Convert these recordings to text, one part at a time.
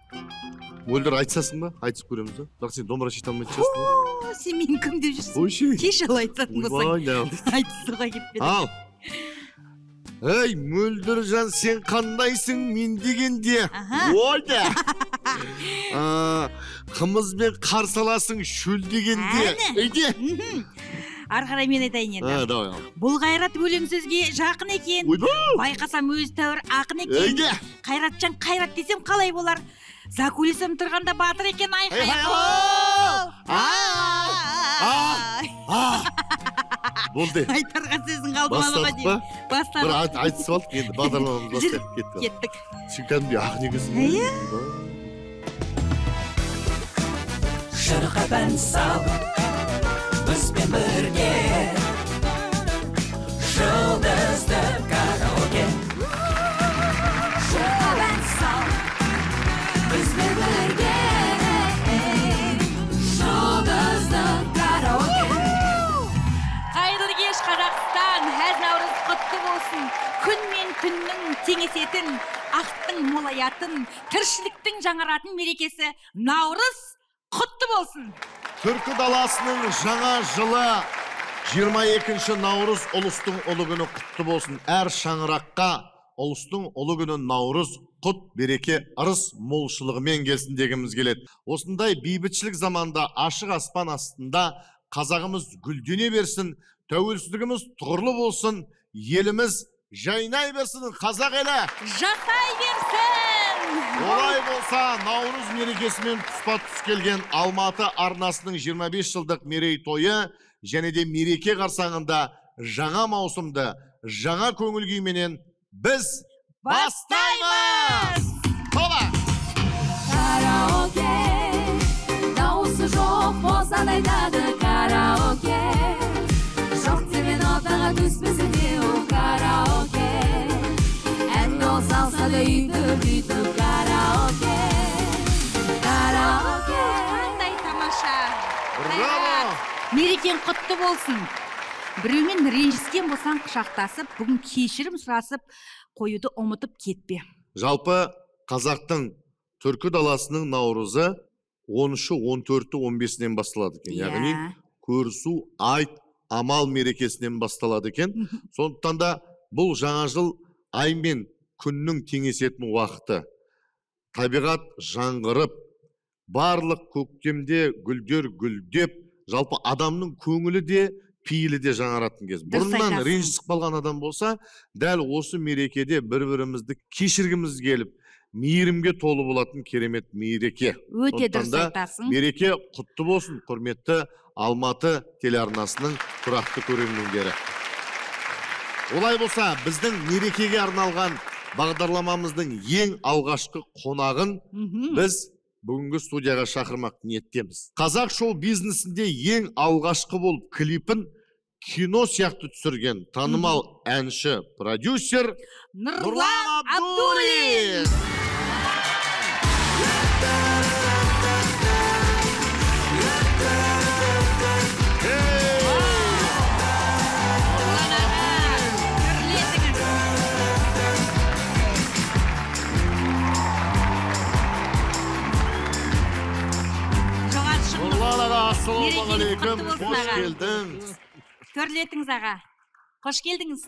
Мөлдір айтсасың ба? Айтып көреміз ба? Бірақ сен домбыра шита алмайтын шығарсың. Сен мені кім деп жүрсің? Ойшай. Кеш ал айтсатын болсаң. Ойбай, Айтысуға кетпеді. ал. Ей, Мөлдіржан, сен қандайсың мен дегенде? Ойда. Қымызбен қарсы аласың шөл дегенде. Өйде. Ары қарай мен айтайын енді. Давай. Бұл Қайрат өлең сөзге жақын екен. Байқасам өз тәуір ақын екен. Өйде. Қайратжан Қайрат десем қалай болар? Закулисім тұрғанда батыр екен, айқай. Болды. Айтарға сөзін қалды малыға дейін. Бастадық ба? Бір айтысып алдық, енді бағдарламамыз бастап кеттік. Кеттік. Сен кәдімгі ақ негізін. Шырқап ән сал, бізбен бірге, жұлдызды караоке. Шырқап ән сал, бізбен бірге, жұлдызды караоке. Қайырлы кеш Қазақстан, әз наурыз құтты болсын. Күн мен түннің теңесетін, ақтың молаятын, тіршіліктің жаңаратын мерекесі наурыз құтты болсын. Түркі даласының жаңа жылы 22 наурыз ұлыстың ұлы күні құтты болсын. Әр шаңыраққа ұлыстың ұлы күні наурыз құт, береке, ырыс молшылығымен келсін дегіміз келеді. Осындай бейбітшілік заманда ашық аспан астында қазағымыз гүлдене берсін, тәуелсіздігіміз тұғырлы болсын, еліміз жайнай берсін, қазақ елі жасай берсін. Олай болса, наурыз мерекесімен тұспа-тұс келген Алматы арнасының 25 жылдық мерейтойы және де мереке қарсаңында жаңа маусымды, жаңа көңіл күйменен біз бастаймыз! Тола! Караоке, дауысы жоқ болсан айтады караоке. Жоқ демен ортаға түспесіне ол караоке. Ән ол салса да үйтіп караоке. Караоке. Қандай тамаша. Браво! Мерекен құтты болсын. Біреумен ренжіскен болсаң құшақтасып, бүгін кешірім сұрасып, қоюды ұмытып кетпе. Жалпы қазақтың түркі даласының наурызы 13-і, 14-і, 15-нен басталады екен. Яғни көрісу, айт, амал мерекесінен басталады екен. Сондықтан да бұл жаңа жыл ай мен күннің теңесетін уақыты. Табиғат жаңғырып, барлық көктемде гүлдер гүлдеп, жалпы адамның көңілі де, пейілі де жаңаратын кез. Бұрыннан ренжісіп қалған адам болса, дәл осы мерекеде бір-бірімізді кешіргіміз келіп, мейірімге толы болатын керемет мереке. Өте дұрыс айтасың. Мереке құтты болсын, құрметті Алматы телеарнасының тұрақты көрермендері. Олай болса, біздің мерекеге арналған бағдарламамыздың ең алғашқы қонағын біз бүгінгі студияға шақырмақ ниеттеміз. Қазақ шоу бизнесінде ең алғашқы болып клипін кино сияқты түсірген танымал әнші, продюсер Нұрлан Абдуллин. Ассалаумағалейкум, қош келдіңіз. Төрлетіңіз аға. Қош келдіңіз.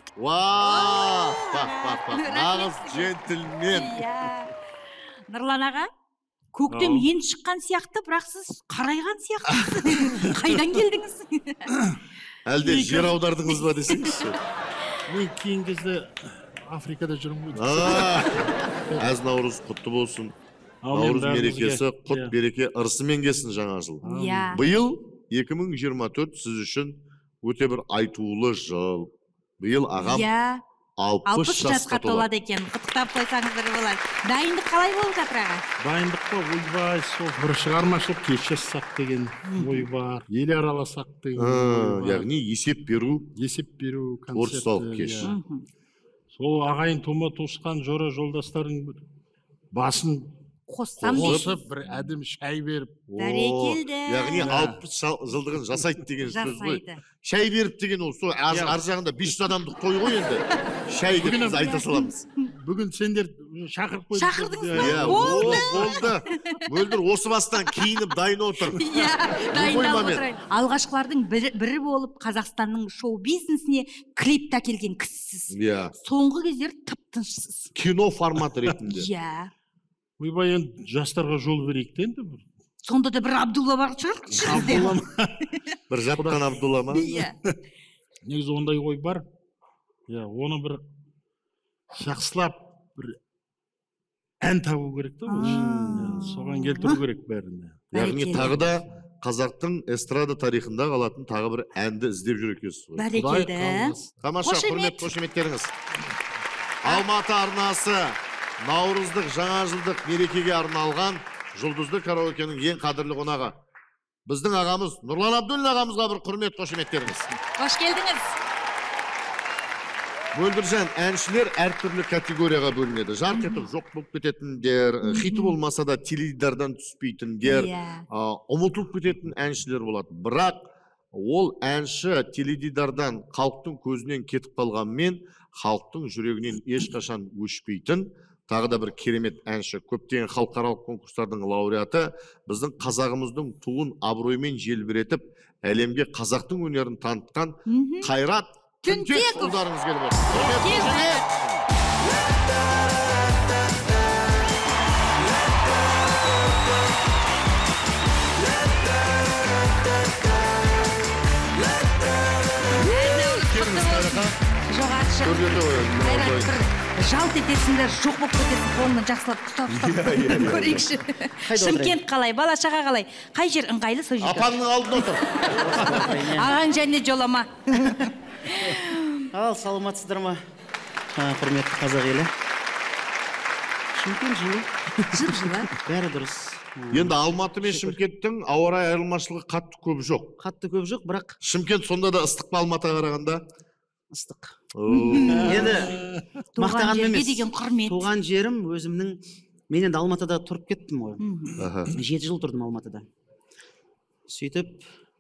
Бақ, нағыз джентльмен. Нұрлан аға, көктем енді шыққан сияқты, бірақ сіз қарайған сияқты. Қайдан келдіңіз? Әлде жер аудардыңыз ба десеңізші? Мен кейін кезде Африкада жүрмін ғой. Әз наурыз құтты болсын. Наурыз мерекесі құт береке ырысымен келсін жаңа жыл. Биыл 2024 сіз үшін өте бір айтулы жыл. Биыл ағам 60 жасқа толады екен. Құттықтап қойсаңыздар болар. Дайындық қалай болып жатыр аға? Дайындық па, ойбай, сол бір шығармашылық кеш жасақ деген ой бар. Ел араласақ деген. Яғни есеп беру концерт. Творчестволық кеш. Сол ағайын тума туысқан жора жолдастардың басын қосып бір әдім шай беріп. Бәрекелді. Яғни 60 жылдығын жасайды деген сөз ғой. Шай беріп деген ол, ар жағында 500 адамдық той ғой енді. Шай деп біз айта саламыз. бүгін сендер шақырып қойдыңдар. Шақырдыңыз ба? Иә, болды. Мөлдір осы бастан киініп дайын отыр. Иә, дайындалып момент. отырайын. Алғашқылардың бірі болып Қазақстанның шоу-бизнесіне клип әкелген кісісіз. Иә. Соңғы кездері тып-тынышсыз. Кино форматы ретінде. Иә. Ойбай, енді жастарға жол берейік те енді. Сонда да бір Абдулла бар шығар. Абдулла ма? Бір жатқан Абдулла ма? Иә. Негізі ондай ой бар. Иә, оны бір жақсылап бір ән табу керек та. Соған келтіру керек бәріне. Яғни тағы да қазақтың эстрада тарихында қалатын тағы бір әнді іздеп жүр екенсіз ғой. Бәрекелді. Тамаша, құрмет, қошеметтеріңіз. Алматы арнасы Наурыздық жаңа жылдық мерекеге арналған жұлдызды караокенің ең қадірлі қонағы. Біздің ағамыз Нұрлан Абдуллин ағамызға бір құрмет, қошеметтеріңіз. Қош келдіңіз. Мөлдіржан, әншілер әртүрлі категорияға бөлінеді. Жарқ етіп жоқ болып кететіндер, хиті болмаса да теледидардан түспейтіндер, ұмытылып кететін әншілер болады. Бірақ ол әнші теледидардан халықтың көзінен кетіп қалғанмен, халықтың жүрегінен ешқашан өшпейтін тағы да бір керемет әнші, көптеген халықаралық конкурстардың лауреаты, біздің қазағымыздың туын абыроймен желбіретіп, әлемге қазақтың өнерін танытқан Қайрат Түнтек ұлдарыңыз келіп отыр. Жоғары шығып. Қайрат бір жалт етесіңдер, жоқ болып кетесің, қолынан жақсылап ұстап көрейікші. Шымкент қалай, бала шаға қалай? Қай жер ыңғайлы сол жерге? Апаңның алдында отыр. Ағаң және жолама. Ал, саламатсыздар ма? Құрметті қазақ елі. Шымкент жылы. Жылы. Бәрі дұрыс. Енді Алматы мен Шымкенттің ауа райы айырмашылығы қатты көп жоқ. Қатты көп жоқ, бірақ Шымкент сонда да ыстық па Алматыға қарағанда? ыстық. Енді Мақтаған жерге емес. деген құрмет. Туған жерім өзімнің, мен енді Алматыда тұрып кеттім ғой. 7 жыл тұрдым Алматыда. Сөйтіп,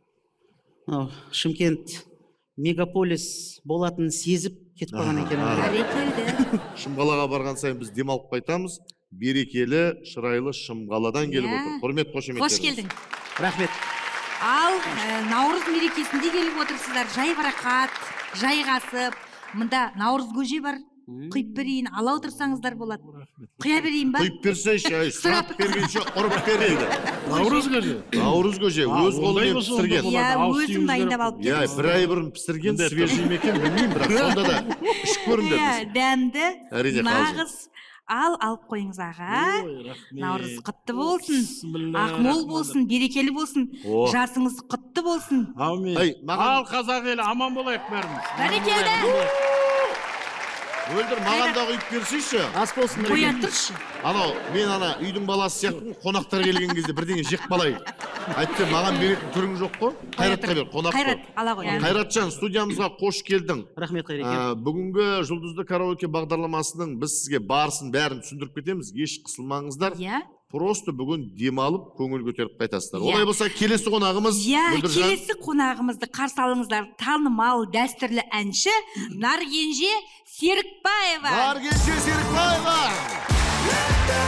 Шымкент мегаполис болатын сезіп кетіп қалған екен. Бәрекелді. Шымқалаға барған сайын біз демалып қайтамыз. Берекелі, шырайлы Шымқаладан келіп отыр. Құрмет, қошеметтеріңіз. Қош келдің. Рахмет. Ал Наурыз мерекесінде келіп отырсыздар. Жайбарақат, жайғасып. Мында Наурыз көже бар. Құйып берейін, ала отырсаңыздар болады. Құя берейін ба? Құйып берсейші, сұрап бергенше ұрып береді. Наурыз көже. Наурыз көже, өз қолымен пісірген. Иә, өзім дайындап алып Иә, келдім. бір ай бұрын пісірген, свежий ме екен, білмеймін, бірақ сонда да ішіп көріңдер Иә, біз. дәмді, Әрине, нағыз. Ал, алып қойыңыз аға. Наурыз құтты болсын, ақмол болсын, берекелі болсын, жасыңыз құтты болсын. Аумин. Ал қазақ елі аман болайық бәріміз. Бәрекелді. Мөлдір, маған да құйып берсейші. Ас болсын. Қоя тұршы. Анау, мен үйдің баласы сияқтымын, қонақтар келген кезде бірдеңе жеп қалайын. Әйтсе, маған беретін түрің жоқ қой? Қайратқа бер, қонақ қой. Қайрат, ала қой. Қайратжан, студиямызға қош келдің. Рахмет, Қайреке. Бүгінгі жұлдызды караоке бағдарламасының біз сізге барысын бәрін түсіндіріп кетеміз. Еш қысылмаңыздар. Иә. Просто бүгін демалып, көңіл көтеріп қайтасыздар. Олай болса, келесі қонағымыз Иә, Мөлдіржан. келесі қонағымызды қарсы алыңыздар. Танымал дәстүрлі әнші Наргенже Серікбаева. Наргенже Серікбаева.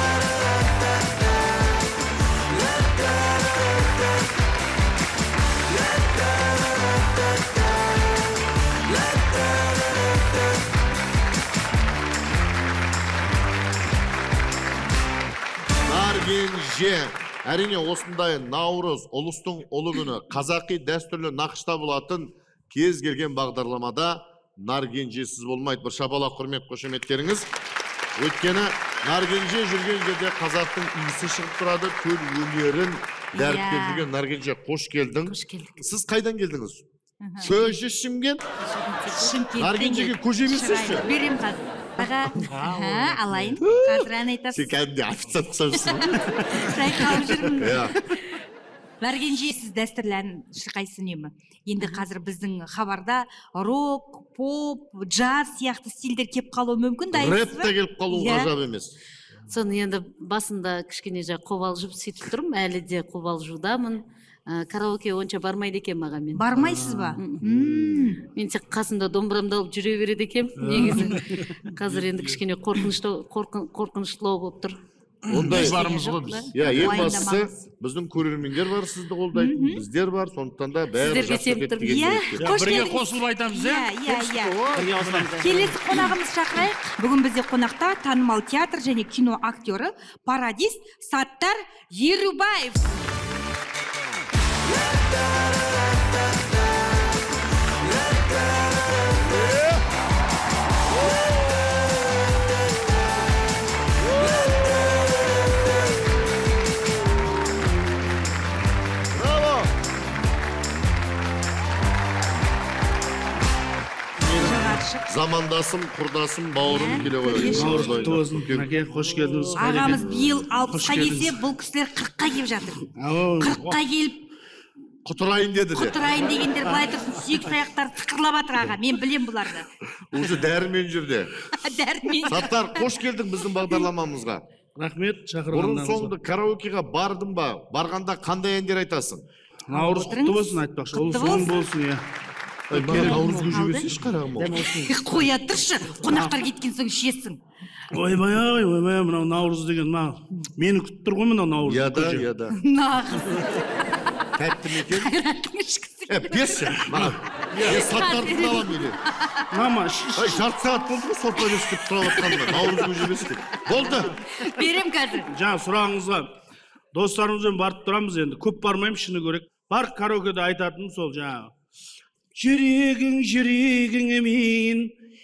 Наргенже. Әрине осындай Наурыз, ұлыстың ұлы күні, қазақи дәстүрлі нақышта болатын кез келген бағдарламада Наргенжесіз болмайды. Бір шапалақ құрмет, қошеметтеріңіз. Өйткені Наргенже жүрген жерде қазақтың иісі шығып тұрады, төл өнерін дәріптеп жүрген Наргенже, қош келдің. Қош келдік. Сіз қайдан келдіңіз? Көже Шымкент. Наргенжеге көже берсейші. Берем қазір. Аға, алайын. Қазір ән айтасыз. Сен кәдімде официант ұқсамсың. Шайқалып жүрмін. Иә. Наргенже, сіз дәстүрлі ән шырқайсыз үнемі. Енді қазір біздің хабарда рок, поп, джаз сияқты стильдер кеп қалуы мүмкін. Рэп те келіп қалуы ғажап емес. Соны енді басында кішкене қобалжып сөйтіп тұрмын, әлі де қобалжудамын. караоке онча бармайды экен мага мен. Бармайсыз ба? Мен тек касымда домбурамды алып жүрө берет экем. Негизи азыр энди кичкене коркунучтуу болуп тур. Ондай барымыз ғой біз. Иә, ең бастысы біздің көрермендер бар, сізді қолдайтын, біздер бар, сондықтан да бәрі Сіздерге жақсы сеніп кетті тұрмын. деген Иә, ниетте. қош Бірге келдіңіз. қосылып айтамыз, иә? Иә. Келесі қонағымыз шақырайық. Бүгін бізде қонақта танымал театр және кино актері, пародист Саттар Ерубаев. Замандасым, құрдасым, бауырым келе қойды. Мәке, қош келдіңіз. Ағамыз биыл 60-қа келсе, бұл кісілер 40-қа келіп жатыр. 40-қа келіп Құтырайын деді де. құтырайын дегендер былай тұрсын, сүйек саяқтары тықырлап жатыр аға. Мен білем бұларды. Уже дәрімен жүрді. Дәрмен. Саттар, қош келдің біздің бағдарламамызға. Рахмет, Бұрын шақырғандарыңызға. соңды караокеға бардың ба? Барғанда қандай әндер айтасың? Наурыз құтты болсын айтпақшы. Ол Құтты соң болсын. болсын, иә. Наурыз көжебесі еш қарағым ау. Қоя тұршы, қонақтар кеткен соң ішесің. Ойбай, мынау наурыз деген, мені күтіп тұр ғой мынау наурыз. Яда. Нағыз. Тәтті мекен? Қайраттың ішкісі. Берші, маған. Саттарды алам еді. Мама, Жарты сағат болды ғой сорпа бестіп тұрап атқанда. Наурыз көжебесі деп. Болды. Берем қазір. жаңа сұрағыңызға достарымызбен барып тұрамыз енді. Көп бармаймын, шыны керек. Бар караокеде айтатыным сол жаңағы. Жүрегіңмен,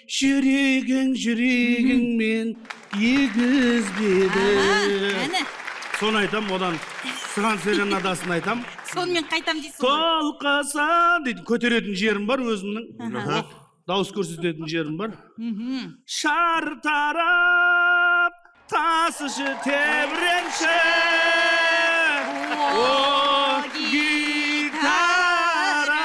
жүрегіңмен егізбеді. Әні. Соны айтам, одан сыған серенадасын айтам. Сонымен қайтам дейсің ғой. Толқасан дейді, көтеретін жерім бар өзімнің. Дауыс көрсететін жерім бар. Шартарап, тасышы тебіренші. О, гитара.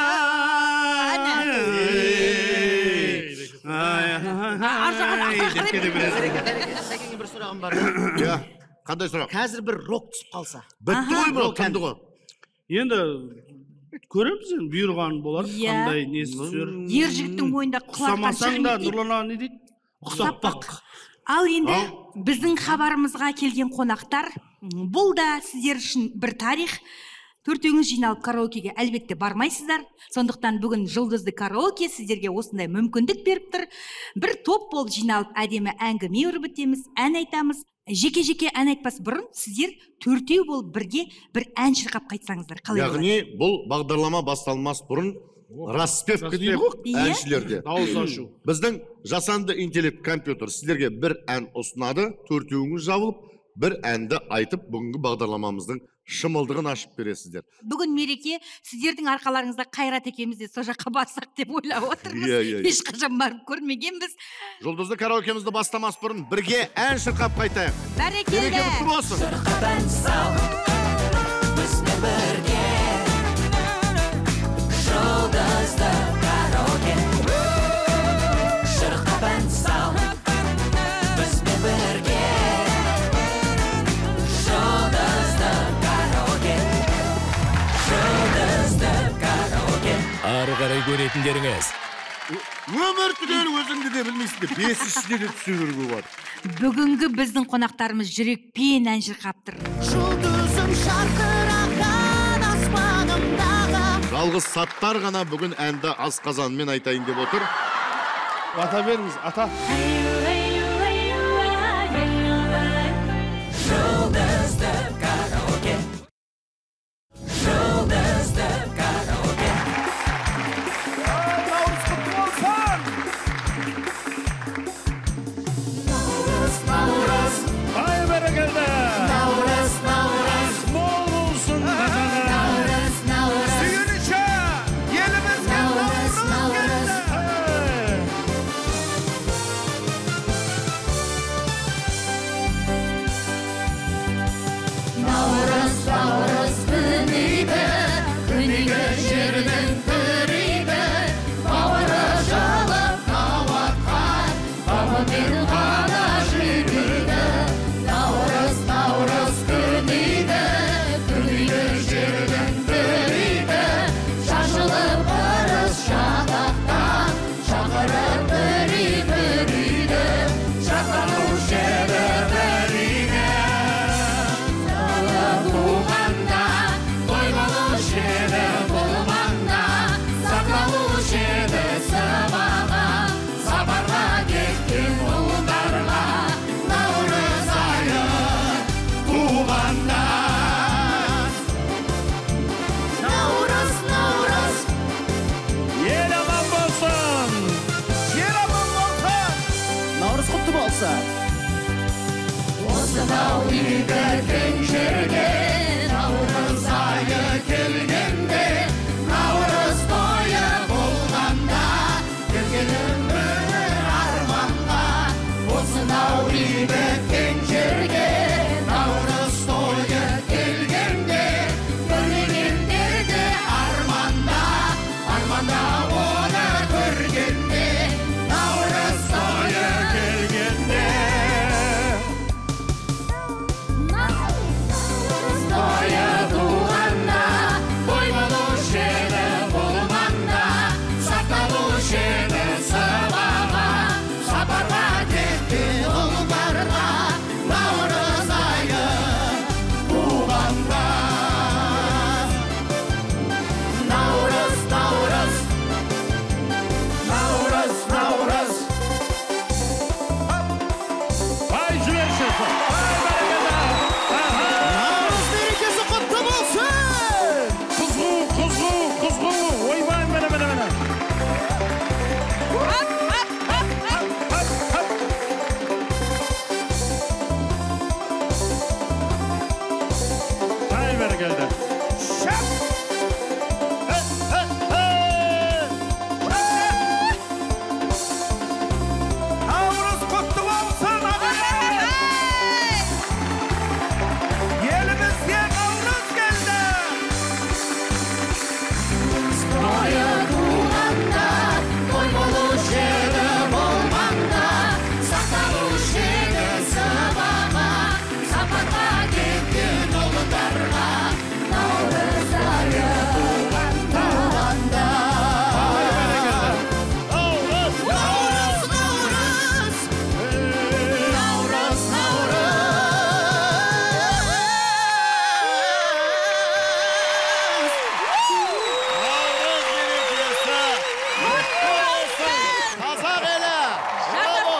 Бір сұрағым бар. Иә, қандай сұрақ? Қазір бір рок түсіп қалса. Бітті ғой бұл, таңды ғой. Енді көреміз енді бұйырған болар, Иә. қандай несі түсер. Ер жігіттің бойында құлатқан Ұқсамасаң да, шахмет. Нұрлан аға не дейді? Ұқсап бақ. Ал енді біздің хабарымызға келген қонақтар, бұл да сіздер үшін бір тарих. Төртеуіңіз жиналып караокеге әлбетте бармайсыздар. Сондықтан бүгін жұлдызды караоке сіздерге осындай мүмкіндік беріп тұр. Бір топ болып жиналып әдемі әңгіме өрбітеміз, ән айтамыз. Жеке-жеке ән айтпас бұрын сіздер төртеу болып бірге бір ән шырқап қайтсаңыздар. Қалай болады? Яғни бұл бағдарлама басталмас бұрын распевка дейді ғой Иә. әншілерде. Дауыс ашу. Біздің жасанды интеллект компьютер сіздерге бір ән ұсынады, төртеуіңіз жабылып, бір әнді айтып, бүгінгі бағдарламамыздың шымылдығын ашып бересіздер. Бүгін мереке сіздердің арқаларыңызда Қайрат екеуміз де сол жаққа барсақ деп ойлап отырмыз. Иә. Ешқашан барып көрмегенбіз. Жұлдызды караокемізді бастамас бұрын бірге ән шырқап қайтайық. Бәрекелді. Мереке құтты болсын. Жұлдызды караоке. Шырқап ән сал, бізбен бірге. Жұлдызды караоке. Жұлдызды караоке. Ары қарай көретіндеріңіз. Өмір түгел өзіңді де білмейсіңдер. Бесіншіде де түсу көргі бар. Бүгінгі біздің қонақтарымыз жүрекпен ән шырқап тұр. Жұлдызым шарқыраған аспанымдағы. Жалғыз Саттар ғана бүгін әнді асқазанмен айтайын деп отыр. Ата беріңіз, ата. Жұлдызды караоке. Жұлдызды караоке. Наурыз, Ай бәрекелді. наурыз, наурыз, Мол болсын. наурыз, наурыз, Сүйінші, елімізге наурыз, наурыз. туғанда. Наурыз, наурыз, Ел аман болсын. ел аман болсын. Наурыз құтты болсын. Осынау игі кең жерге наурыз айы келгенде, наурыз тойы болғанда, келгенім бір арманға. Осынау игі кең жерге наурыз тойы келгенде, көрмегендерді арманда, арманда оны көргенде, наурыз тойы келгенде. Тойы туғанда, той болушы еді болманда, сақталушы еді сыбаға, сапарға кеткен ұлдарға, наурыз айы туғанда. Наурыз, наурыз, наурыз, наурыз. Ай, жіберші. Наурыз мерекесі құтты болсын! Қызғу, қызғу, қызғу. Ойбай, міне. Ай, бәрекелді. Наурыз құтты болсын, ағайын! Елімізге наурыз келді! Тойы туғанда, той болушы еді болманда, сақталушы еді сыбаға, сапарға кеткен ұлдарға, наурыз айы туғанда. Наурыз, наурыз, наурыз, наурыз. Қазақ елі! Браво!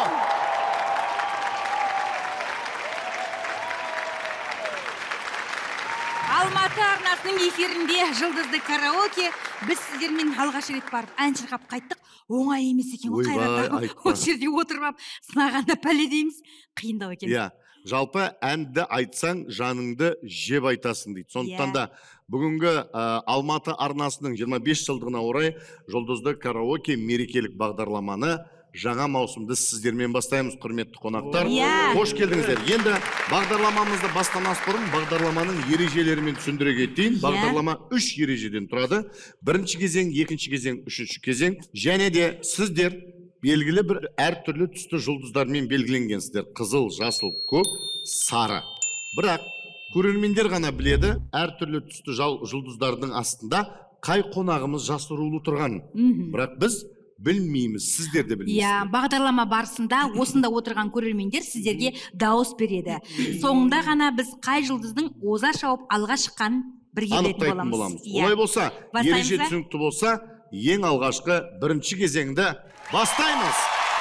Алматы арнасының эфирінде жұлдызды караоке. Біз сіздермен алғаш рет барып ән шырқап қайттық. Оңай емес екен ғой Ойбай, Қайрат аға. айтпа. Осы жерде отырып алып сынағанда пәле дейміз. Қиындау екен. Иә, жалпы әнді айтсаң, жаныңды жеп айтасың дейді. Сондықтан да бүгінгі Алматы арнасының 25 жылдығына орай жұлдызды караоке мерекелік бағдарламаны жаңа маусымды сіздермен бастаймыз, құрметті қонақтар. Иә. Қош келдіңіздер. Енді бағдарламамызды бастамас бұрын бағдарламаның ережелерімен түсіндіре кетейін. Бағдарлама 3 ережеден тұрады. Бірінші кезең, екінші кезең, үшінші кезең. Және де сіздер белгілі бір әртүрлі түсті жұлдыздармен белгіленгенсіздер. Қызыл, жасыл, көк, сары. Бірақ көрермендер ғана біледі, әртүрлі түсті жұлдыздардың астында қай қонағымыз жасырулы тұрған. Бірақ біз білмейміз, сіздер де білмейсіздер. Иә, бағдарлама барысында осында отырған көрермендер сіздерге дауыс береді. Соңында ғана біз қай жұлдыздың оза шауып алға шыққанын бірге білетін анықтайтын боламыз. боламыз. Олай болса, ереже түсінікті болса, ең алғашқы бірінші кезеңді бастаймыз.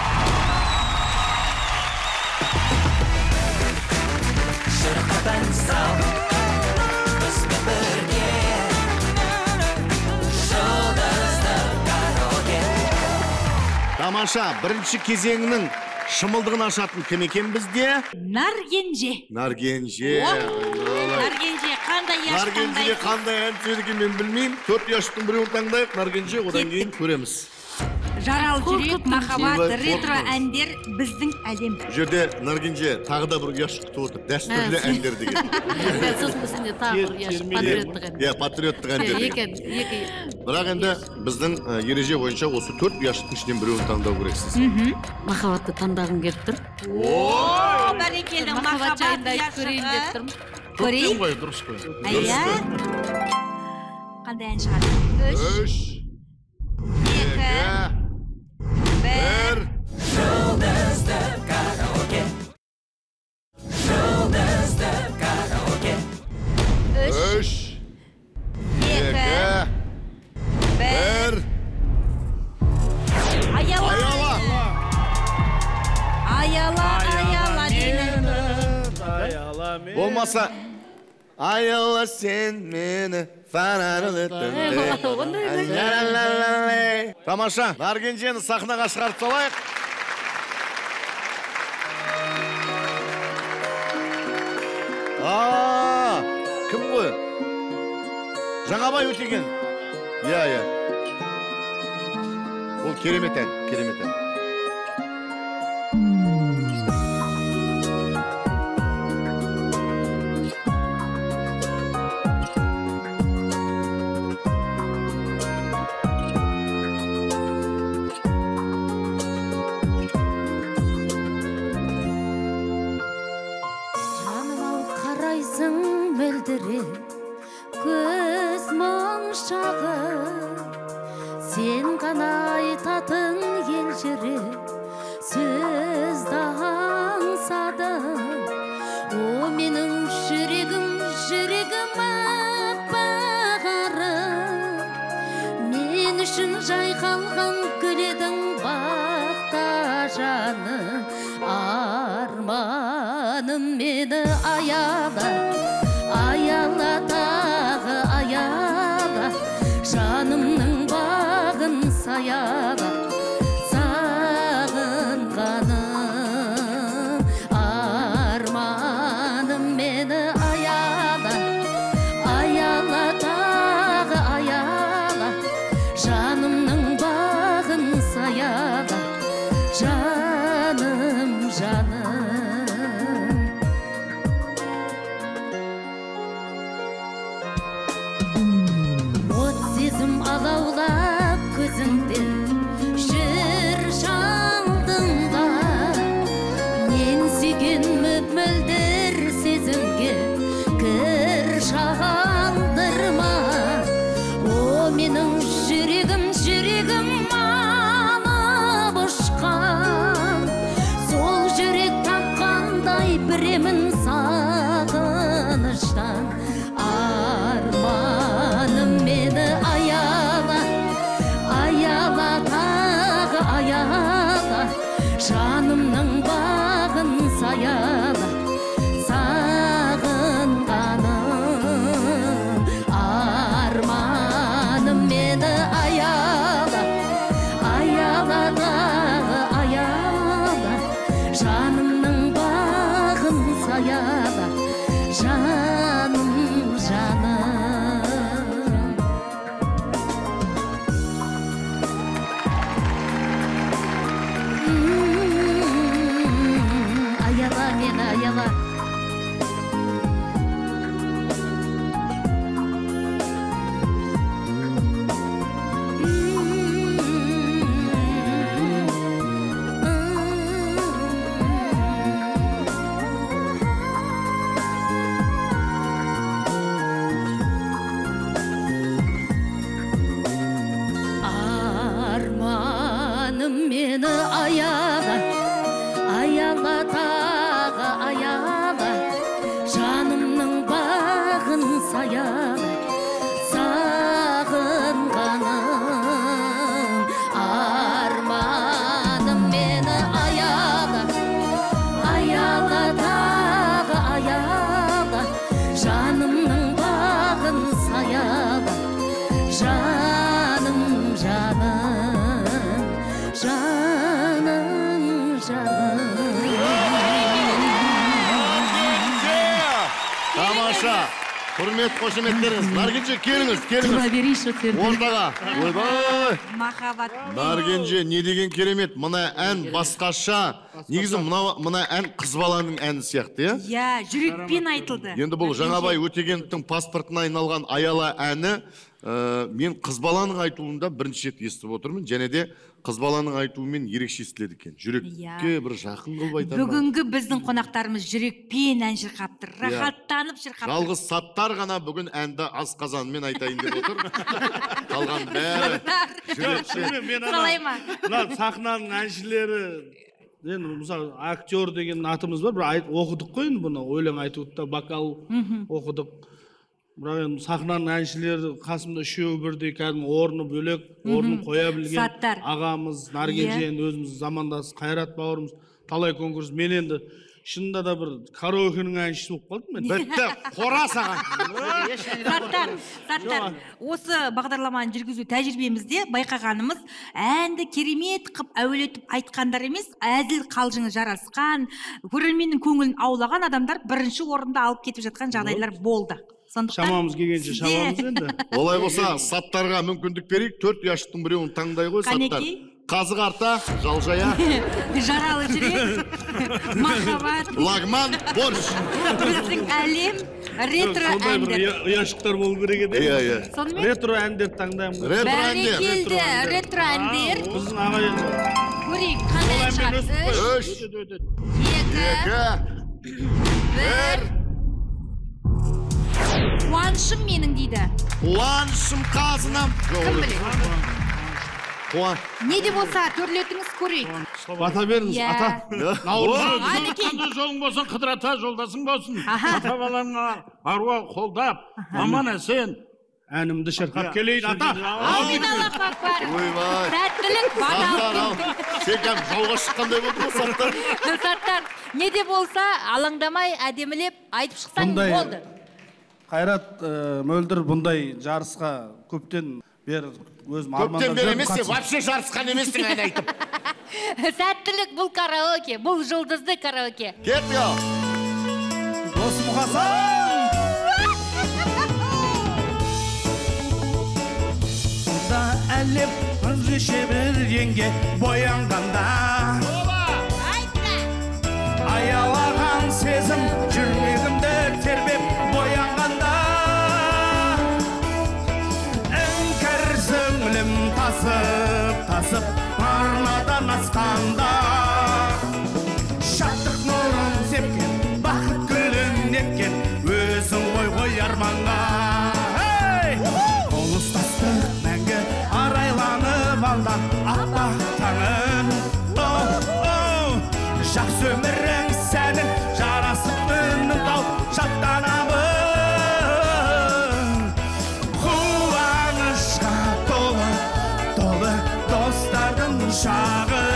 Тамаша, бірінші кезеңнің шымылдығын ашатын кім екен бізде? Наргенже. Наргенже. Наргенже қандай яш Наргенжеге қандай ән түседі мен білмеймін. 4 яштың біреуін таңдайық, Наргенже, одан кейін көреміз. Жарал жүрек, махаббат, Ой, ретро қорқыңыз. әндер біздің әлем. Бұл жерде Наргенже тағы да бір ұяш күтіп отыр. Дәстүрлі әндер деген. Сосын үстінде тағы бір яш патриоттық ән. Иә, патриоттық әндер деген. Екі. Бірақ енді біздің ереже бойынша осы 4 ұяштың ішінен біреуін таңдау керексіз. Махаббатты таңдағым келіп тұр. О, бәрекелді, Махаббат жайында махаббат айтып көрейін деп яшығы. тұрмын. Көрейін. Ғой, дұрыс қой. Иә. Қандай ән шығады? 3, 2, 1. Үш, екі, бір. Аяла. Аяла, аяла деймін. Болмаса Ayala sen meni Тамаша, Наргенжені сахнаға шығарып салайық. Кім ғой? Жаңабай Өтеген. Иә. Ол керемет ән, керемет ән. Көз моншағы сен ғана айтатын ел жері сөзді аңсады о менің жүрегім аппағарым мен үшін жайқалған гүл едің бақта жаным арманым мені аяла тағы аяла жанымның бағын саяла сағынғаным арманым мені аяла тағы аяла жанымның бағын саяла жаным сезім алаулап көзіңде жүр шалдыңда мен сүйген мөп-мөлдір сезімге кір шалдырма о менің жүрегім алып ұшқан сол жүрек тапқандай біремін сағыныштан арманым мені аяла тағы аяла жанымның бағын саяла сағынғаным арманым мені аяла тағы аяла жанымның бағын саяла жаным аяла мені аяла арманым мені аяла тағы аяла жанымның бағын саяла сағынғаным арманым мені аяла тағы аяла жанымның бағын саяла жаным Тамаша, құрмет қошеметтеріңіз. Наргенже, келіңіз. Тұра берейші өтерді. Ортаға. Ойбай. Махаббат. Наргенже, не деген керемет. Мына ән басқаша. Негізі мына ән қыз баланың әні сияқты, е? Иә, жүрекпен айтылды. Енді бұл Жаңабай Өтегендіктің паспортына айналған аяла әні мен қыз баланың айтуында бірінші рет естіп отырмын. Және де қыз баланың айтуымен ерекше естіледі екен. Жүрекке бір жақын қылып айтар ма? Бүгінгі біздің қонақтарымыз жүрекпен ән шырқаптыр. Рахаттанып шырқаптыр. Жалғыз саттар ғана бүгін әнді асқазанмен айтайын деп отыр. Қалған бәрі жүрекпен. Солай ма? Сахнаның әншілері, енді мысалы актер деген атымыз бар, бір оқыдық қой енді бұны, өлең айтуды, вокал оқыдық. Бірақ енді сахнаның әншілері қасымда үшеуі бірдей кәдімгі орны бөлек, орнын қоя білген ағамыз, Наргенже енді өзіміз замандас, Қайрат бауырымыз, талай конкурс. Мен енді шынында да бір караокенің әншісі болып қалдым мен. Бітті, қора саған. Саттар, осы бағдарламаны жүргізу тәжірибемізде байқағанымыз, әнді керемет қып әуелетіп айтқандар емес, әзіл қалжыңы жарасқан, көрерменнің көңілін аулаған адамдар бірінші орында алып кетіп жатқан жағдайлар болды. Шамамыз келгенше шамамыз енді. Олай болса, Саттарға мүмкіндік берейік, 4 яшықтың біреуін таңдай қой, Саттар. Қазы қарта, жалжая. Жаралы жүрек, махаббат. Лагман, борщ. Біздің әлем ретро әндер. Ұяшықтар болу керек еді. Иә. Ретро әндер таңдаймыз. Бәрекелді, ретро әндер. Біздің ағайын. Көрейік, қандай шығар? 3, 2, 1. Қуанышым менің дейді. Қуанышым қазынам. Кім біледі? Қуан. Не де болса, төрлетіңіз көрейік. Бата беріңіз, ата. Қандай жолың болсын, қыдырата жолдасың болсын. Ата балаңа аруа қолдап, аман әсен. Әнімді шырқап келейін, ата. Амин Аллах акбар. Ойбай. Сәттілік, Саттар, сен кәм жауға шыққандай болды ма, Саттар? Саттар, не де болса, алаңдамай, әдемілеп, айтып шықсаң болды. Қайрат мөлдір бұндай жарысқа көптен бер өзім армандап көптен бер емес, вообще жарысқан еместің ән айтып. Сәттілік, бұл караоке, бұл жұлдызды караоке. Кеттік ау. Досым Хасан! Сонда әлем өзгеше бір реңге боянғанда, аялаған сезім жүрегімді тербеп боянғанда, іңкәр зіңлім тасып арнадан асқанда, шаттық нұрын сепкен, бақыт гүлін еккен, өзің ғой арманға. Қол ұстастық мәңгі арайланып алдан аппақ таңын. Жақсы өмірің сәнің жарасып үнің тауып шаттанамын. Қуанышқа толы достардың шағы,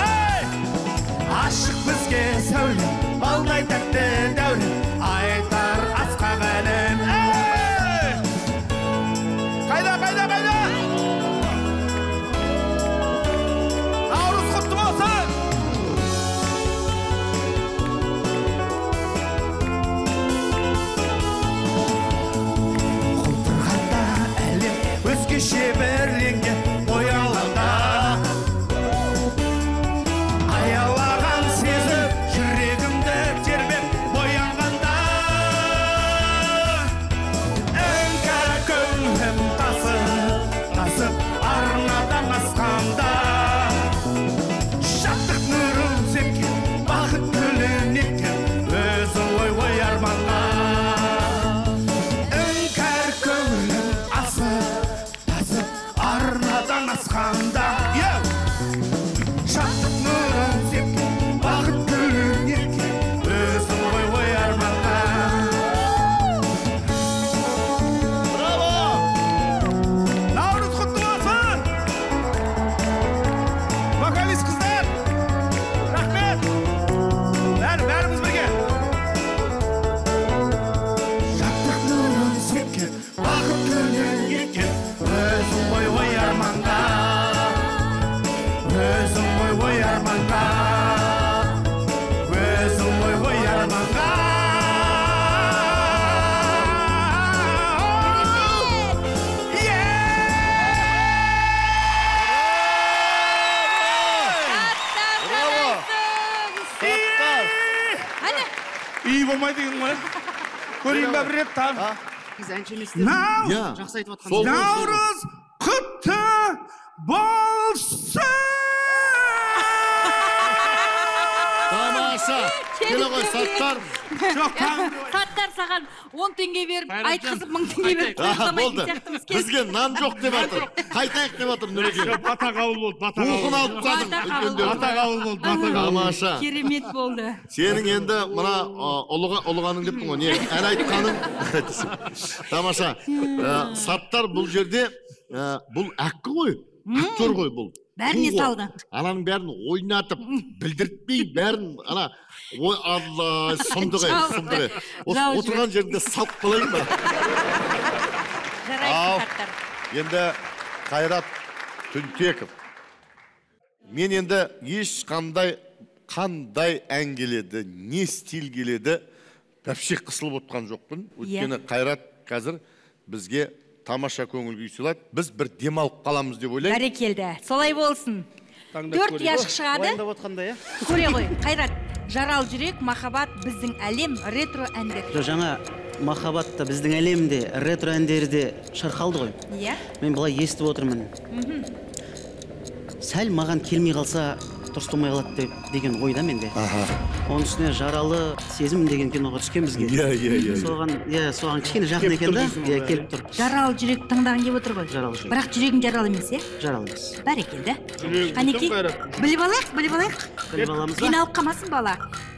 ашық бізге сәуле балдай тәтті дәурен, айтар асқақ әлем. Қайда наурыз құтты болсын. Құлпырғанда әлем өзгеше бір реңге боялғанда, аялаған сезім жүрегімді тербеп боянғанда, іңкәр көңілім тасып арнадан асқанда, шаттық нұрын сепкен, бақыт гүлін еккен, өзің ой арманға. Іңкәр көңілім тасып арнадан асқанда, шаттық нұрын сепкен, бақыт гүлін еккен, өзің ой арманға. Браво! Наурыз құтты болсын! Вокалист қыздар! Рахмет! Бәріміз бірге! Шаттық нұрын сепкен, бақыт гүлін еккен, өзің ой арманға. Өзің ой арманға. Өзің ой арманға. Үй болмайды деген ғой. Көрейін бе бір рет тағы. Біз әнші еместер. Жақсы айтып жатқан. Наурыз құтты болсын! Тамаша. Келе ғой, Саттар. Саттар саған 10 теңге беріп, айтқызып 1000 теңге беріп, Болды. Бізге нан жоқ деп жатыр. Қайтайық деп жатыр Нұреке. Бата қабыл болды, бата Ухын алып тадың. Бата қабыл болды, бата қабыл. Тамаша. Керемет болды. Сенің енді мына ұлығаның дептің ғой, не ән айтқаның. Тамаша. Саттар бұл жерде, бұл әккі ғой, актер ғой бұл. Бәріне салдың. Ананың бәрін ойнатып, білдіртпей, бәрін, ана, ой, алла, сұмдығы. Отырған жерінде салып қалайын ба? Жарайсың, енді Қайрат Түнтеков. Мен енді ешқандай ән келеді, не стиль келеді, вообще қысылып отқан жоқпын. Өйткені Қайрат қазір бізге тамаша көңіл күй сыйлайды. Біз бір демалып қаламыз деп ойлаймын. Бәрекелді. Солай болсын. 4 яшық шығады. Көре ғой. Қайрат, жарал жүрек, махаббат, біздің әлем, ретро әндер. Жаңа махаббатта біздің әлемде ретро әндері де шырқалды ғой. Иә. Мен былай естіп отырмын. Сәл маған келмей қалса дұрыс болмай қалады деген ойда менде. Оның үстіне жаралы сезім деген киноға түскен бізге. Соған кішкене жақын екен да, келіп тұр. Жаралы жүрек тыңдаған келіп отыр ғой. Жаралы жүрек. Бірақ жүрегің жаралы емес, е? Жаралы емес. Бәрекелді. Қанекей, біліп алайық. Біліп аламыз ба? Қиналып қалмасын бала.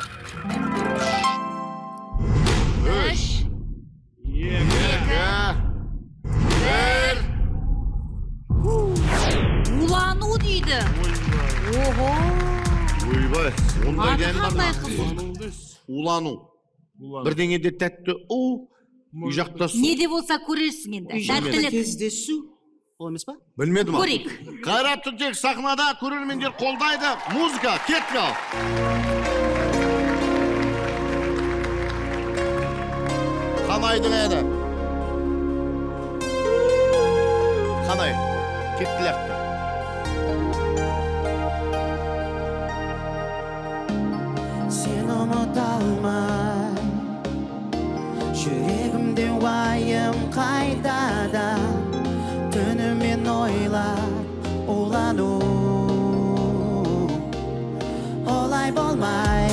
3 2 1 Улану дейді. Ого. Ойбай, ондай дән бар ма? Улану. Бірдеңеде тәтті үй жақта су. Не де болса көрерсің енді. Тәттілік. Кездесу. Ол емес па? Білмедім. Көрейік. Қайрат Түнтеков сахнада, көрермендер қолдайды. Музыка, кетті. Қанайдың әні. Қанай, кеттіләкті. Сен ұмыта алмай, жүрегімде уайым қайтада, түнімен ойлап улану. Олай болмай,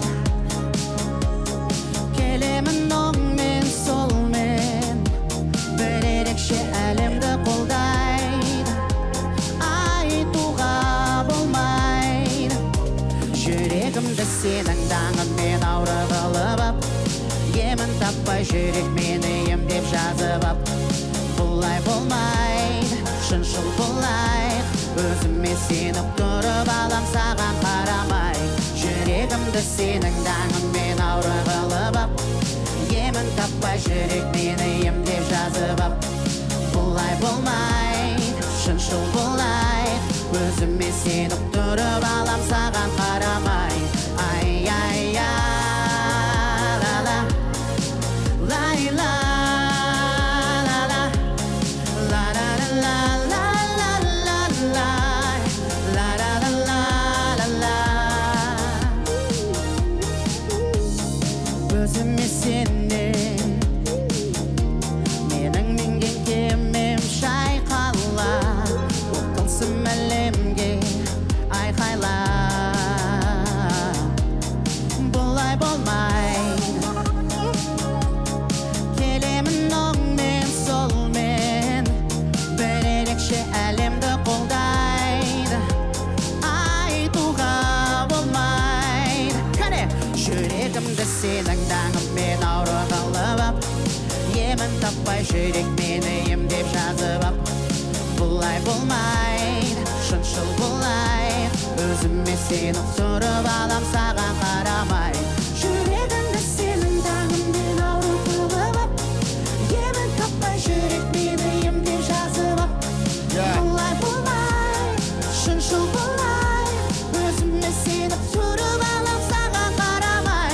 келемін оңмен солмен, бір ерекше әлемді қолдайды, айтуға болмайды. Жүрегімді сенің даңымен ауры қылып ап, емін таппай жүрек мені емдеп жазып ап. Бұлай болмайды, шыншыл болайық, өзіме сеніп тұрып алам саған қарамай. Жүрегімді сенің даңымен ауры қылып ап, емін таппай жүрек мені емдеп жазып ап. Бұлай болмайды, шыншыл болайық, өзіме сеніп тұрып алам саған қарамай. Өзіме сенен менің мінген кемем шайқала, тылсым әлемге айқайла. Бұлай болмайды, келемін оңмен солмен, бір ерекше әлемді қолдайды, айтуға болмайды. Қане, жүрегімді сенің даңымен ауры қылып ап, емін таппай жүрек мені емдеп жазып ап. Бұлай болмайды, шыншыл болайық, өзіме сеніп тұрып алам саған қарамай. Жүрегімді сенің даңымен ауры қылып ап, емін таппай жүрек мені емдеп жазып ап. Бұлай болмайды, шыншыл болайық, өзіме сеніп тұрып алам саған қарамай.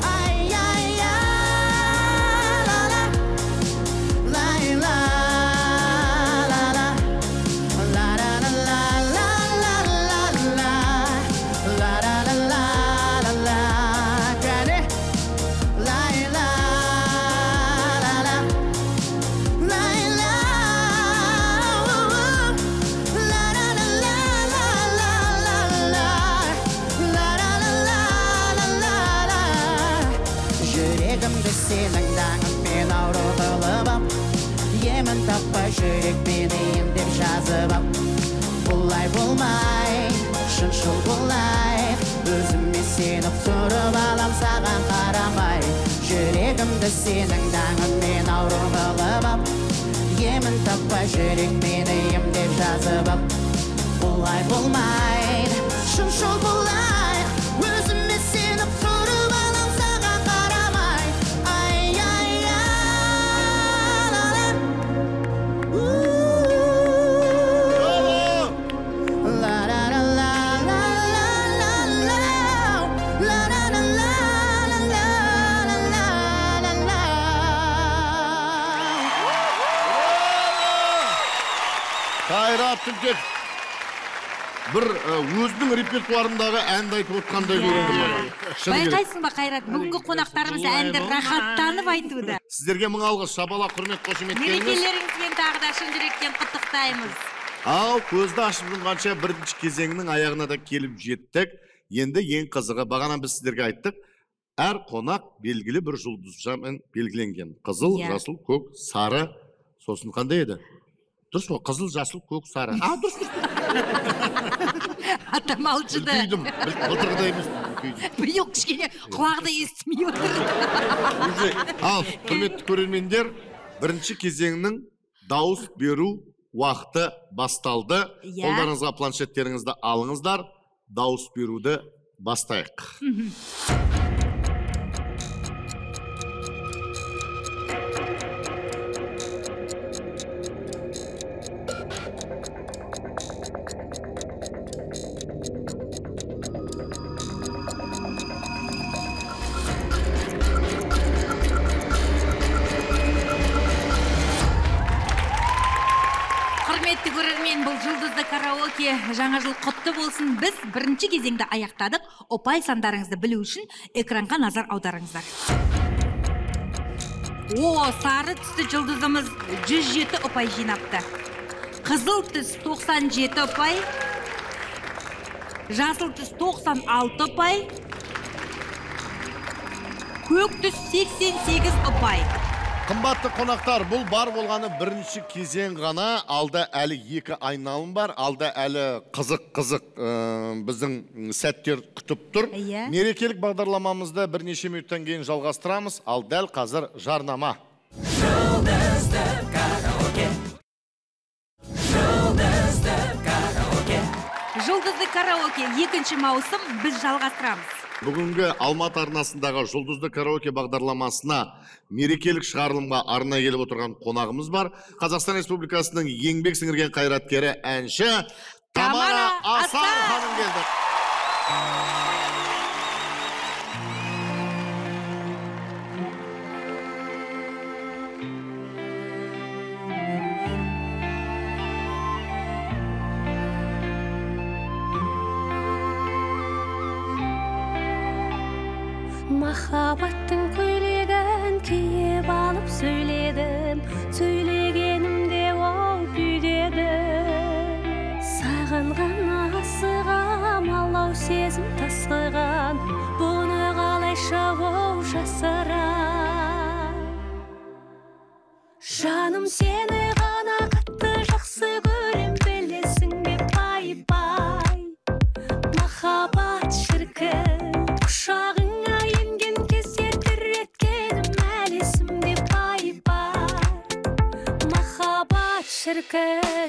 Жүрегімді сенің даңымен ауру қылып ап, емін таппай жүрек мені емдеп жазып ап. Бұлай болмайды, шыншыл болайық, өзіме сеніп тұрып алам саған қарамай. Жүрегімді сенің даңымен ауру қылып ап, емін таппай жүрек мені емдеп жазып ап. олай болмайды шыншыл болайық өзіме сеніп тұрып алам саған қарамай ай ай Қайрат Түлкет бір өзінің репертуарындағы әнді айтып отқандай көрінді маған. Байқайсың ба Қайрат, бүгінгі қонақтарымыз әнді рахаттанып айтуда. Сіздерге мың алғыс, шапалақ, құрмет, қошеметтеріңіз. Мерекелеріңізбен тағы да шын жүректен құттықтаймыз. Ал көзді ашып жұмғанша бірінші кезеңнің аяғына да келіп жеттік. Енді ең қызығы, бағана біз сіздерге айттық, әр қонақ белгілі бір жұлдызшамен белгіленген. Қызыл, жасыл, көк, сары. Сосын қандай еді? Дұрыс қой, қызыл, жасыл, көк, сары. Дұрыс. Атам алшыды. Үлкейдім. Былтырғыдай емес. Биыл кішкене құлағда естімей отыр. Ал, құрметті көрермендер, бірінші кезеңнің дауыс беру уақыты басталды. Қолдарыңызға планшеттеріңізді алыңыздар. Дауыс беруді бастайық. Құрметті көрермен, бұл жұлдызды караоке жаңа жыл құтты болсын. Біз бірінші кезеңді аяқтадық. Ұпай сандарыңызды білу үшін экранға назар аударыңыздар. Сары түсті жұлдызымыз 107 ұпай жинапты. Қызыл түс 97 ұпай. Жасыл түс 96 ұпай. Көк түс 88 ұпай. Қымбатты қонақтар, бұл бар болғаны бірінші кезең ғана. Алда әлі 2 айналым бар. Алда әлі қызық біздің сәттер күтіп тұр. Мерекелік бағдарламамызды бірнеше минуттан кейін жалғастырамыз. Ал дәл қазір жарнама. Жұлдызды караоке. Жұлдызды караоке. Жұлдызды караоке 2 маусым біз жалғастырамыз. Бүгінгі Алматы арнасындағы жұлдызды караоке бағдарламасына мерекелік шығарылымға арнай келіп отырған қонағымыз бар. Қазақстан Республикасының еңбек сіңірген қайраткері әнші Тамара Асар ханым келді. Махаббаттың көйлегін киіп алып сөйледім, сөйлегенімде ол күйдеді. Саған ғана асығам, алау сезім тасқыған, бұны қалайша ол жасырам. Жаным сені ғана қатты жақсы көрем, білесің бе пай-пай. Махаббат шіркін, құшағыңа енген кездер тірреткенім әлі есімде пай-пай. Махаббат шіркін,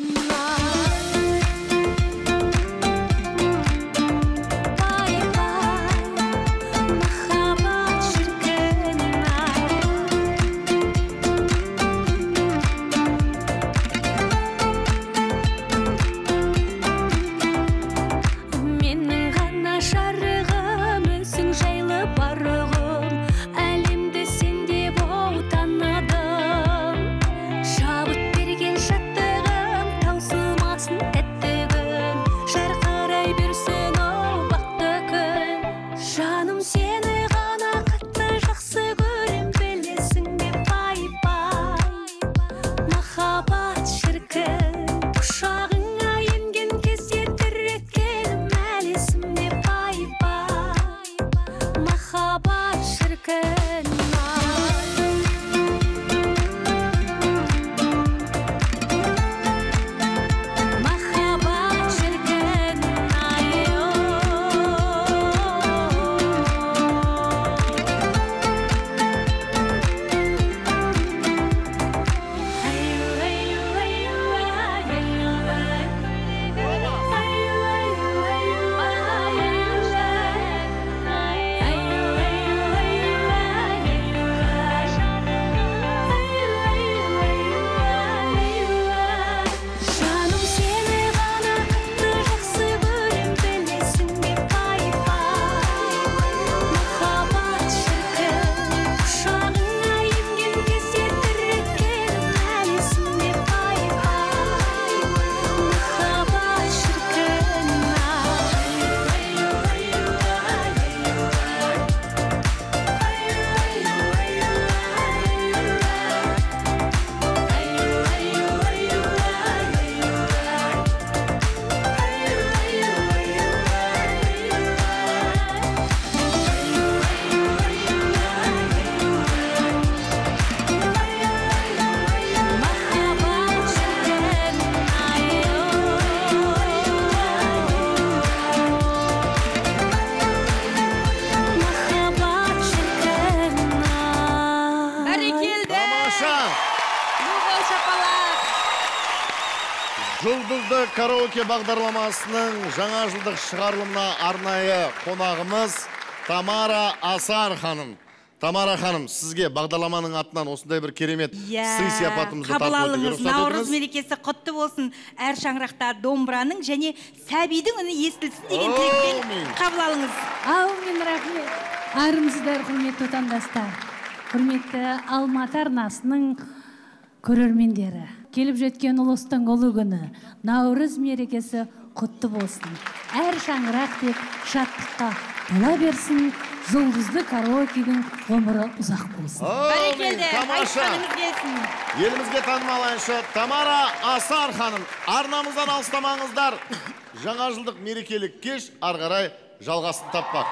Бұл шапалақ. Жұлдызды караоке бағдарламасының жаңа жылдық шығарылымына арнайы қонағымыз Тамара Асар ханым. Тамара ханым, сізге бағдарламаның атынан осындай бір керемет сый сияпатымызды қабыл тартып алыңыз. өтуге Наурыз мерекесі құтты болсын. Әр шаңырақта домбыраның және сәбидің үні естілсін деген тілекпен қабыл алыңыз. Аумин, рахмет. Армысыздар, құрметті отандастар. Құрметті Алматы арнасының көрермендері. Келіп жеткен ұлыстың ұлы күні, Наурыз мерекесі құтты болсын. Әр шаңырақ тек шаттыққа тола берсін, жұлдызды караокедің ғұмыры ұзақ болсын. Бәрекелді, тамаша. айтқанымыз келсін. Елімізге танымал әнші Тамара Асар ханым. Арнамыздан алыстамаңыздар. Жаңа жылдық мерекелік кеш ары қарай жалғасын таппақ.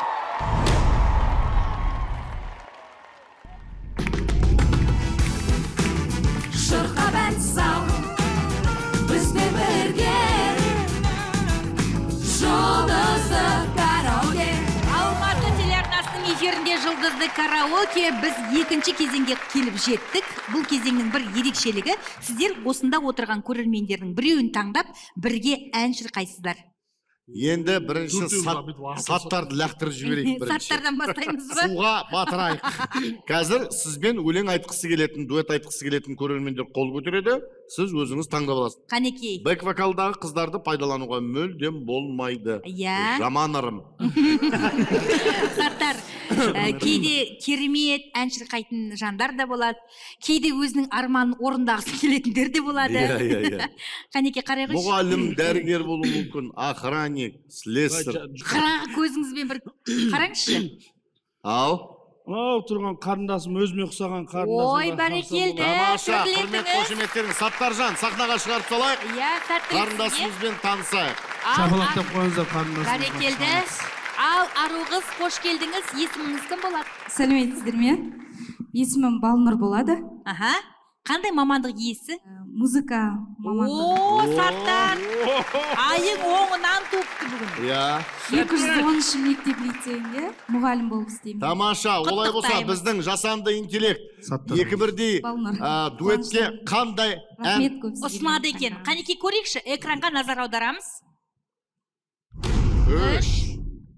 Шырқа бән сау, бізбен бірге жұлдызды караоке. Алматы телеарнасының эфирінде жұлдызды караоке. Біз екінші кезеңге келіп жеттік. Бұл кезеңнің бір ерекшелігі, сіздер осында отырған көрермендердің біреуін таңдап, бірге ән шырқайсыздар. Енді бірінші саттарды лақтырып жіберейік бірінші. Саттардан бастаймыз ба? Суға батырайық. Қазір сізбен өлең айтқысы келетін, дуэт айтқысы келетін көрермендер қол көтереді. Сіз өзіңіз таңдап аласыз. Қанекей. Бэк-вокалдағы қыздарды пайдалануға мүлдем болмайды. Иә. Жаман ырым. Саттар, кейде керемет ән шырқайтын жандар да болады. Кейде өзінің арманын орындағысы келетіндер де болады. Иә. Қанекей, қарай қойшы. Мұғалім, дәрігер болуы мүмкін, охранник, слесарь. Көзіңізбен бір қараңызшы. Ал? Тұрған қарындасым, өзіме ұқсаған қарындасым. Ой, бәрекелді. Тамаша, құрмет қошеметтеріңіз. Саттаржан, сахнаға шығарып салайық. Иә, сәттілік. Қарындасымызбен танысайық. Шапалақтап қойыңыздар қарындасым. Бәрекелді. Ал, Аруғыз, қош келдіңіз. Есіміңіз кім болады? Сәлеметсіздер ме? Есімім Балнұр болады. Аха. Қандай мамандық иесі? Музыка мамандығы. О, Саттар. Айың оңынан туыпты бүгін. Иә. 210 мектеп лицейінде мұғалім болып істеймін. Тамаша, олай болса біздің жасанды интеллект екі бірдей дуэтке қандай ән ұсынады екен? Қанекей көрейікші, экранға назар аударамыз. 3,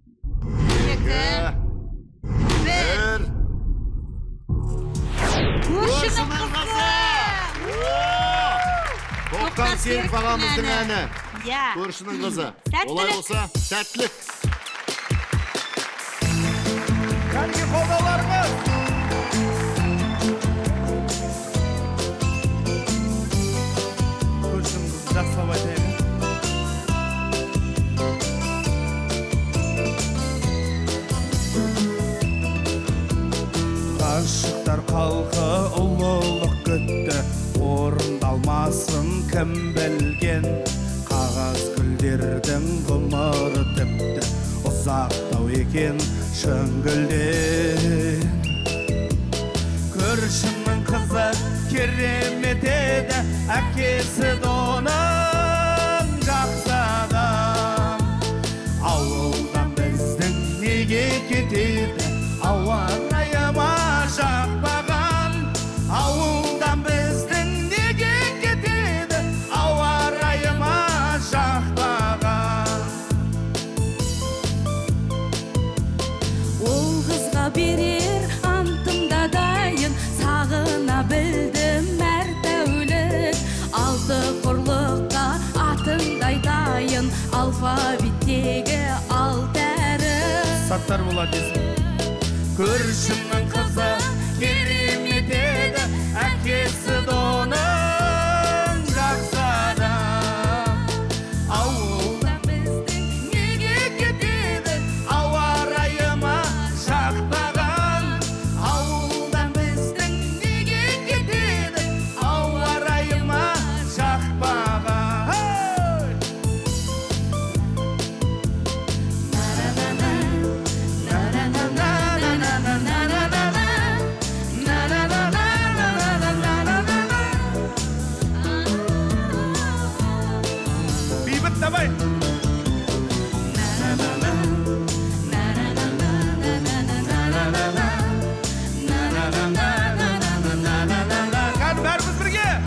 2, 1. Көршінің қызы! Тоқтан Серік ағамыздың әні. Көршінің қызы. Олай болса, сәттілік. Кәнге қолдауларымыз! Көршінің қызы жақсылап айтайын. Ғашықтар халқы ұлылық күтті, орындалмасын кім білген. Қағаз гүлдердің ғұмыры тіпті ұзақтау екен шын гүлден. Көршінің қызы керемет еді, әкесі доның жақсы адам. Ауылдан біздің неге кетеді, ауа райыма жақпаған. Ауылдан біздің неге кетеді, ауа райыма жақпаған. Ол қызға берер антымда дайын, сағына білдім әр тәулік. Алты құрлыққа атыңдай дайын, алфавиттегі алты әріп. Саттар болады десін. Көршінің қызы керемет еді, әкесі доның жақсы адам. Ауылдан біздің неге кетеді, ауа райыма жақпаған. Ауылдан біздің неге кетеді, ауа райыма жақпаған. Давай! Бәріміз бірге!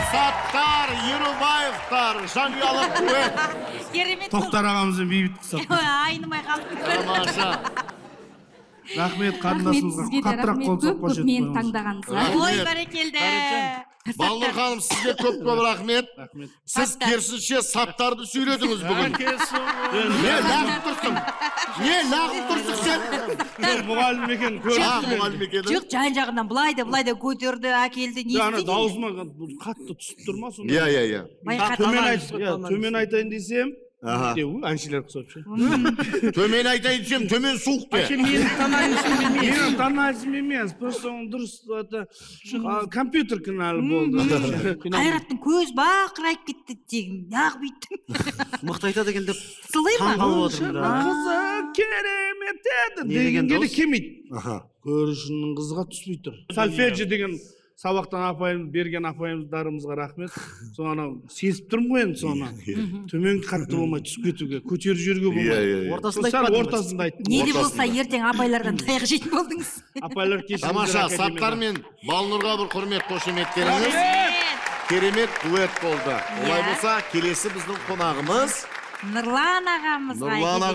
Саттар Ерубаевтар жанұялық дуэт. Керемет. Тоқтар ағамызбен бейбіт қысап. Айнымай қалдық. Тамаша. Рахмет қарындасымызға. Қаттырақ қол соқып қойшы. Мені таңдағаныңызға. Ой, бәрекелді. Балнұр ханым, сізге көп рахмет. Сіз керісінше саттарды сөйледіңіз бүгін. Не лағып тұрсың? Не лағып тұрсың сен? Мұғалім екен. Мұғалім екен. Жоқ, жан-жағынан бұлай да көтерді, әкелді. Не Яғни істейді? даусыма қатты түсіп тұр ма сонда? Иә. Төмен айтайын десем, әншілер құсап ше. Төмен айтайын десем, төмен суық те. Менің танайсым емес, просто дұрыс компьютер кінәлі болды. Қайраттың көз бақырайып кетті тегін, неғып үйттім. Мықты айтады екен деп Сылай ма? таң қалып отырмын да. Қызы керемет еді дегенге де келмейді. Көрішінің қызға түспей тұр. Сольфеджи деген сабақтан берген апайымыздарымызға рахмет. Соны сезіп тұрмын ғой енді соны. Төмен қатты болмай түсіп кетуге, көтеріп жүрге болмай. Ортасында айттым. Не де болса ертең апайлардан таяқ жейтін болдыңыз. Апайлар кешіріңіздер. Тамаша, Саттар мен Балнұрға бір құрмет қошеметтеріңіз. Керемет дуэт болды. Олай болса, келесі біздің қонағымыз Нұрлан ағамызға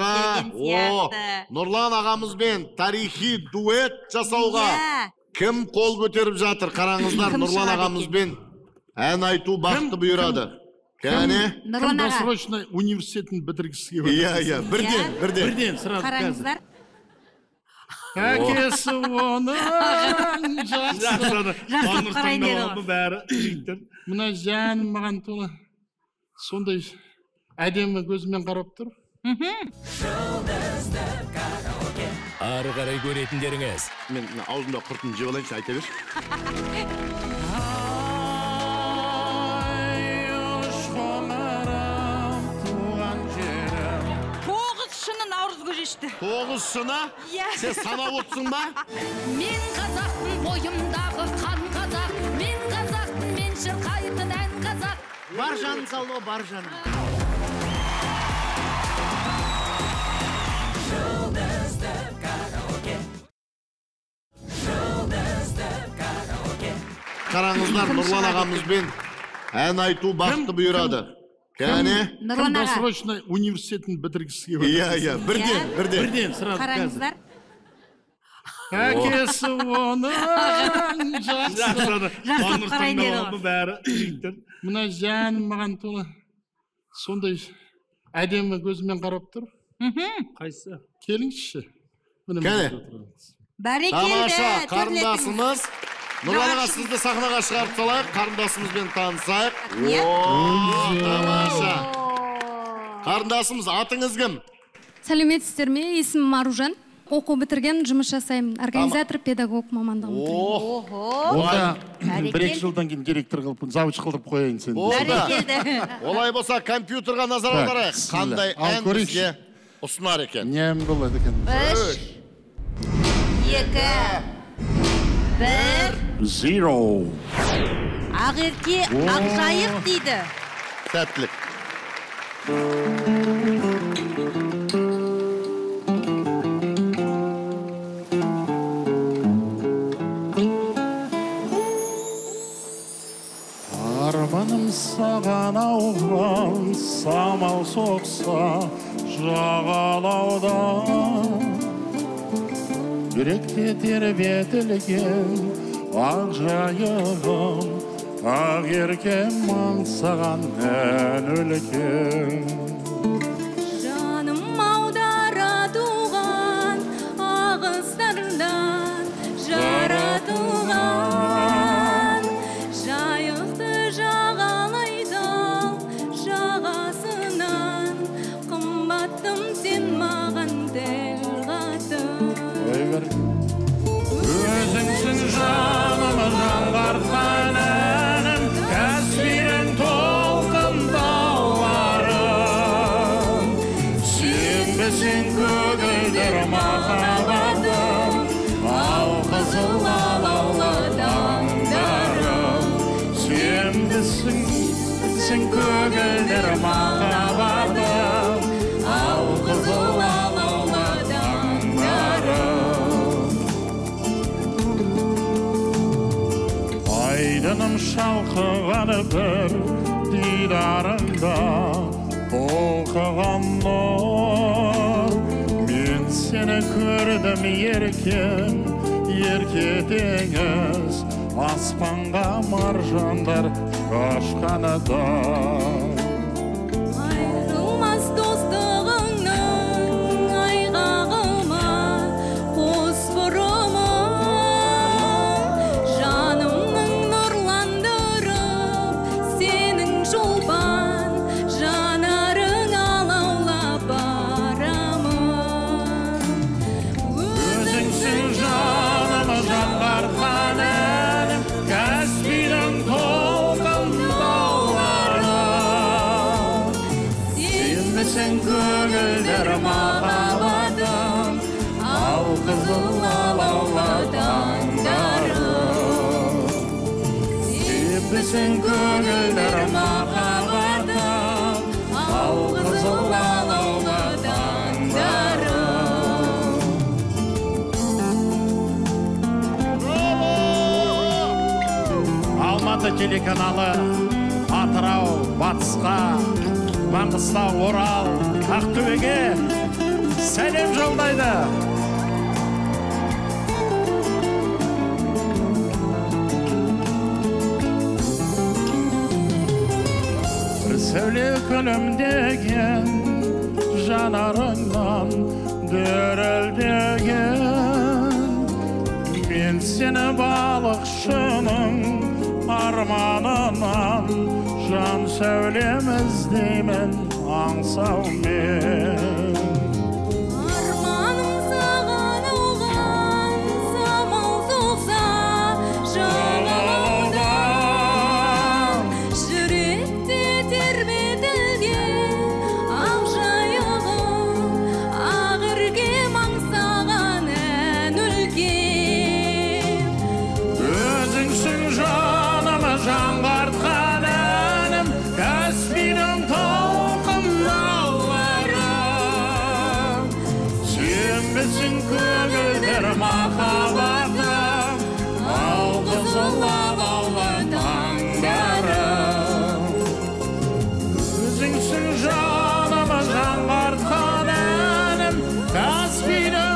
Нұрлан ағамызбен тарихи дуэт жасауға кім қол көтеріп жатыр? Қараңыздар, Нұрлан ағамызбен ән айту бақты бұйырады. Кәне? Нұрлан аға. Досрочный университетін бітіргісі келіп Иә, бірден. Сразу Қараңыздар. Әкесі оның Жақсылап қарайын деді ғой. Бәрі жігіттер. Мына жаным маған толы сондай әдемі көзімен қарап тұр. Ары қарай көретіндеріңіз. Мен аузымда құртын жеп алайыншы, айта берші. Шыны наурыз көжешті. 9 шыны? Сен санап отырсың ба? Мен қазақтың бойымдағы қан қазақ, мен қазақтың мен шырқайтын ән қазақ. Бар жанын салды, бар жанын. Қараңыздар, Нұрлан ағамызбен ән айту бақты бұйырады. Кәне? Нұрлан аға. Досрочный университетін бітіргісі келіп Иә, бірден. Сразу Қараңыздар. әкесі оның Жақсылап қарайын деді ғой. Бәрі жігіттер. мына жаным маған толы сондай әдемі көзімен қарап тұр. Қайсы? Келіңізші. Кәне? Бәрекелді. Тамаша, қарындасымыз. Нұрлан аға, сізді сахнаға шығарып салайық, қарындасымызбен танысайық. Тамаша. Қарындасымыз, атыңыз кім? Сәлеметсіздер ме? Есімім Маружан. Оқу бітірген, жұмыс жасаймын. Организатор, педагог мамандығым. Онда бір-екі жылдан кейін директор қылып, завуч қылдырып қояйын сені. Бәрекелді. Олай болса, компьютерға назар аударайық. Қандай ән бізге ұсынар екен? Нем болады екен? 3, 2, 1. Zero. Ақерке ақжайық дейді. Сәттілік. Арманым саған ауған, самал соқса жағалауда. Жүректе тербетілген ақ жайығым, ақ еркем аңсаған ән өлкем. Жаным аударатуған ағыстардан жаратылған, жайықты жағалайды жағасынан, қымбаттым сен маған дәл қатым. Өзіңсің жаным жаңғартқан әнім, кәсбиен толқын тауларым. Сенбесең көгілдір махаббатым, ал қызыл алаулы таңдарым. Сенбесең көгілдір махаббатым, ал қызыл алаулы таңдарым. Айдыным шалқыған бір дидарыңда толқыған нұр. Мен сені көрдім еркен, ерке теңіз, аспанға маржандар қашқанада. Ayrılmaz dostluğunun aygağıma, fosforuma, canımın nurlandırıp senin jolban, janarın alavlap baramın. Özüngsün canımı janlar kanem, Kaspiyдің толқын таулары. Сенбісің көңілдер махаббатым, ал қызыл алаулы таңдарым. Сенбісің көңілдер махаббатым, ал қызыл алаулы таңдарым. Алматы телеканалы Атырау, Батысқа, Маңғыстау, Орал, Ақтөбеге сәлем жолдайды. Бір сәуле күлімдеген жанарыңнан дірілдеген. Мен сені балықшының арманынан жан сәулем іздеймін аңсаумен. Armanım sağan oğlan, samal soğsa janalaudan. Жүректе тербетілген ақ жайығым, ақ іргем аңсаған ән өлкем. Өзіңсің жаныма жаңғартқан әнім, Каспийдің толқын таулары. Сенбісің көгілдір махаббатым, ал қызыл алаулы таңдарым. Өзіңсің жаныма жаңғартқан әнім, Каспийдің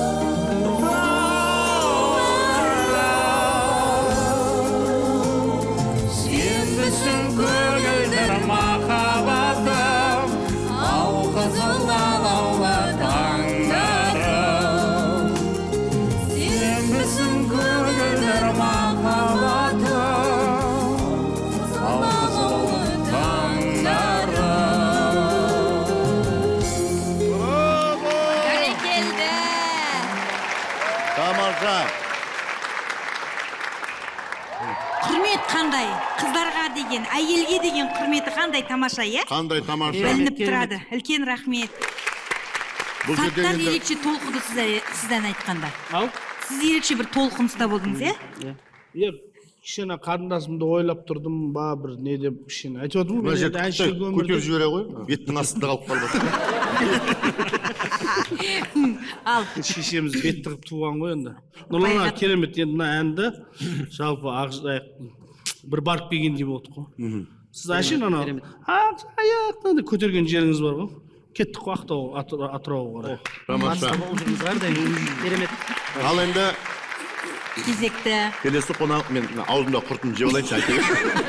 Сенбісің көгілдір махаббатым, ал қызыл алаулы таңдарым. Сенбісің көгілдір махаббатым, ал қызыл таңдарым. Бәрекелді. Тамаша. Құрмет қандай? Қыздарға деген, әйелге деген құрметі қандай тамаша, е? Қандай тамаша. Білініп тұрады. Үлкен рахмет. Бұл жерде Саттар енді- ерекше толқыды сізден айтқанда. Ал? Сіз ерекше бір толқыныста болдыңыз, е? Кішкене қарындасымды ойлап тұрдым ба, бір не деп кішкене айтып отырмын Мына ғой. жерді көтеріп жібере ғой. Беттің астында қалып қалды. Ал. Шешеміз бет тығып туған ғой енді. Нұрлан керемет, енді мына әнді жалпы Ақжайық бір барып келгендей болдық қой. Сіз әшейін анау Ақжайықтан деп көтерген жеріңіз бар ғой. Кеттік қой Атырауға қарай. Тамаша. Керемет. Ал енді кезекті. келесі қонақ, мен аузымда құртын жеп алайыншы айтайын.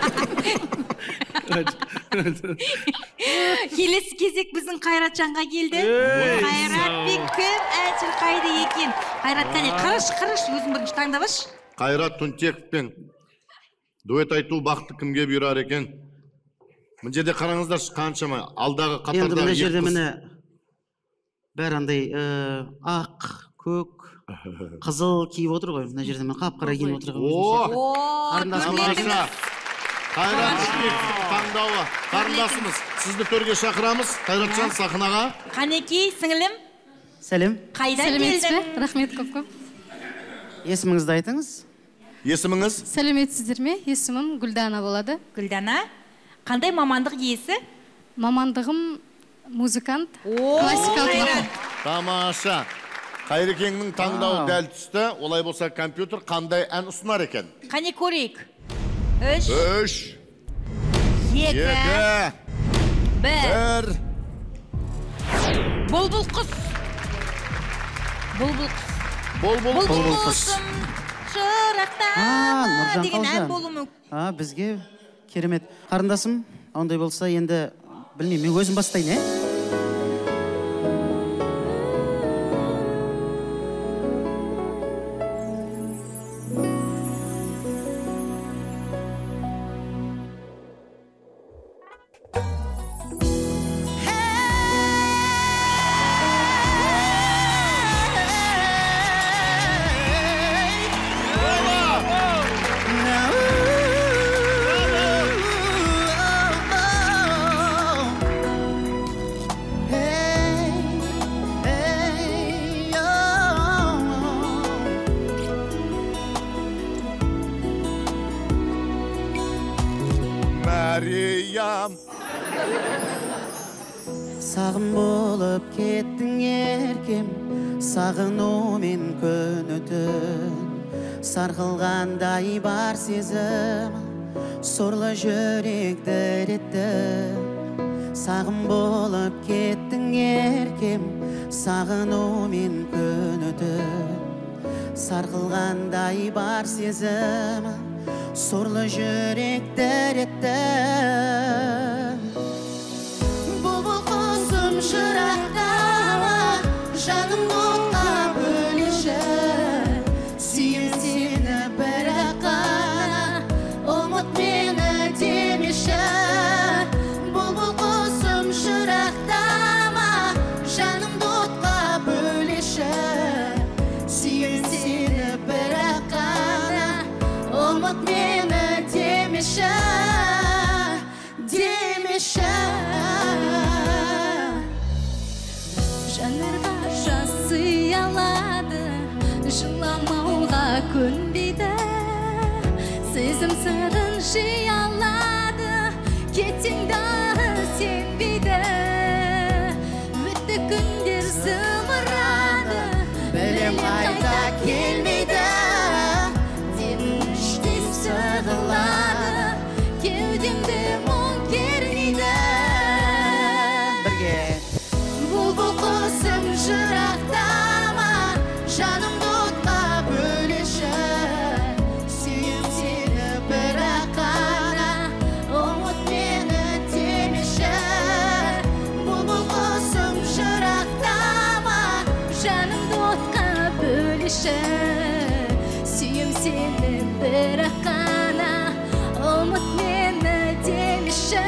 Келесі кезек біздің Қайратжанға келді. Қайратбек кім? Әнші қайда екен? Қайрат қане, қарашы, өзің бірінші таңдаваш. Қайрат Түнтековпен дуэт айту бақыты кімге бұйырар екен? Мына жерде қараңыздаршы, қаншама алдағы Енді қатардағы мына жерде екі қыз. міне бәрі андай ақ, көк, қызыл киіп отыр ғой. Мына жерде мен қап-қара киіп отырған. Тамаша. Қайрат Түнтеков таңдауы. Қарындасымыз, сізді төрге шақырамыз. Қайратжан сахнаға. Қанекей, сіңілім. Сәлем. Қайдан Сәлеметсіз келдің? бе? Рахмет көп-көп. Есіміңізді айтыңыз. Есіміңіз? Сәлеметсіздер ме? Есімім Гүлдана болады. Гүлдана. Қандай мамандық иесі? Мамандығым музыкант. Классикалық. Тамаша. Қайрекеңнің таңдауы дәл түсті. Олай болса компьютер қандай ән ұсынар екен? Қане көрейік. 3 2 2 1 1 Бұлбұл құс. Бұлбұл құс. Шырақта Нұржан деген ән Қалжан. болуы мүмкін. Бізге керемет. Қарындасым, ондай болса енді білмеймін, мен өзім бастайын, Мәриям. Сағым болып кеттің еркем, сағынумен күн өтін. Сарқылғандай бар сезім, сорлы жүрек діретті. Сағым болып кеттің еркем, сағынумен күн өтін. Сарқылғандай бар сезім, сорлы жүрек діретті. Бұлбұл құсым жырақтама, жаным отқа бөлеші. Сүйем сені бірақ қана, ұмыт мені демеші. Бұлбұл құсым жырақтама, жаным отқа бөлеші. Сүйем сені бірақ қана, ұмыт мені демеші. Жанарға жасы алады, жыламауға көнбейді. Сезім сырын жей алады, кетсең дағы сенбейді. Өтті күндер зымырады, білем қайта келмейді. Денім іштей сығылады, кеудемді мұң кернейді. Бұлбұл құсым жырақтама, жанымды отқа бөлеші. Сүйем сені бірақ қана, ұмыт мені демеші. Бұлбұл құсым жырақтама, жанымды отқа бөлеші. Сүйем сені бірақ қана, ұмыт мені демеші.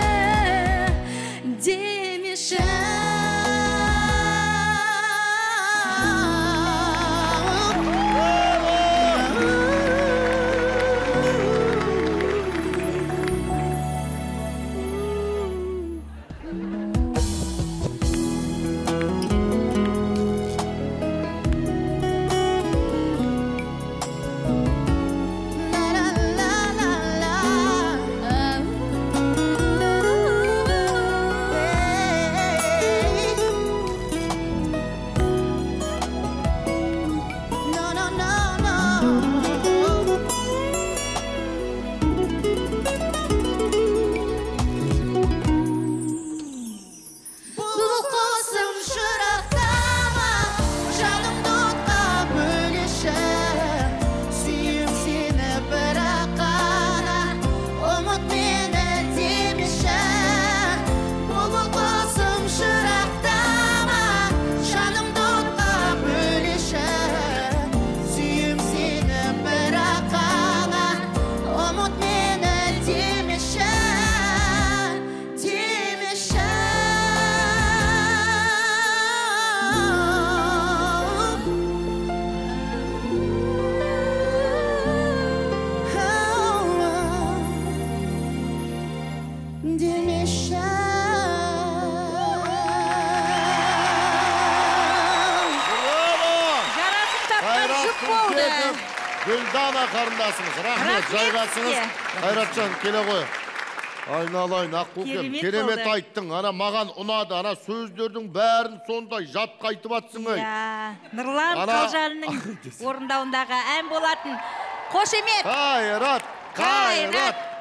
Гүлдана қарындасымыз, рахмет, жайғасыңыз. Қайратжан, келе қой. Айналайын, аққөкем, керемет айттың. Ана маған ұнады, ана сөздердің бәрін сондай жат қайтып атсың ой. Нұрлан Қалжанның орындауындағы ән болатын. Қошемет. Қайрат, қайрат,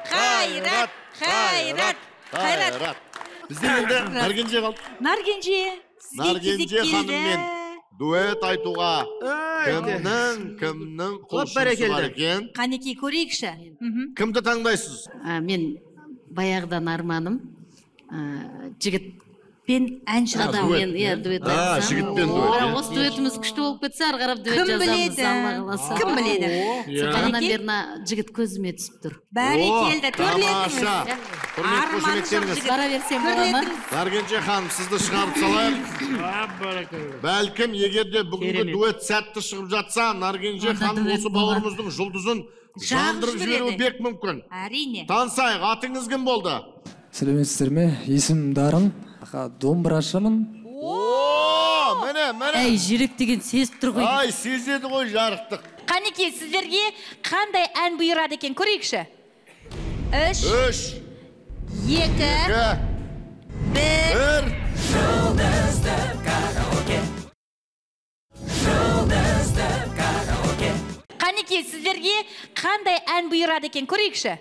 Қайрат, Қайрат, Қайрат. Бізде енді Наргенже қалды. Наргенже. Наргенже ханыммен дуэт айтуға кімнің құлшынысы бар екен? Қанекей көрейікші. Кімді таңдайсыз? Мен баяғыдан арманым жігітпен әнші адам. Мен дуэт айтсам. Жігітпен дуэт. Осы дуэтіміз күшті болып кетсе, ары қарап дуэт жазамыз. Кім біледі? Ғана берна жігіт көзіме түсіп тұр. Бәрекелді, төрлетіңіз. Құрмет қошеметтеріңіз. Бара берсем бола ма? Наргенже ханым, сізді шығарып салайық. Бәлкім, егерде бүгінгі дуэт сәтті шығып жатса, Наргенже ханым осы бауырымыздың жұлдызын жандырып жіберуі бек мүмкін. Әрине. Танысайық, атыңыз кім болды? Сәлеметсіздер ме? Есімім Дарын. Домбырашымын. Міне. Әй, жүрек деген сезіп тұр ғой. Ай, сезеді ғой жарықтық. Қанекей, сіздерге қандай ән бұйырады екен көрейікші? 3 2 1 Қанекей, сіздерге қандай ән бұйырады екен көрейікші?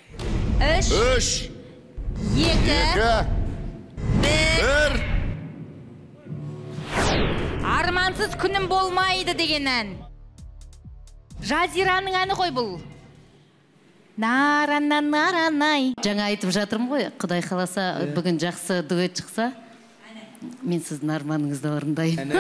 3 2 1 Армансыз күнім болмайды деген ән. Жазираның әні ғой бұл. Наранай. Жаңа айтып жатырмын ғой, Құдай қаласа бүгін жақсы дуэт шықса, мен сіздің арманыңызды орындайын.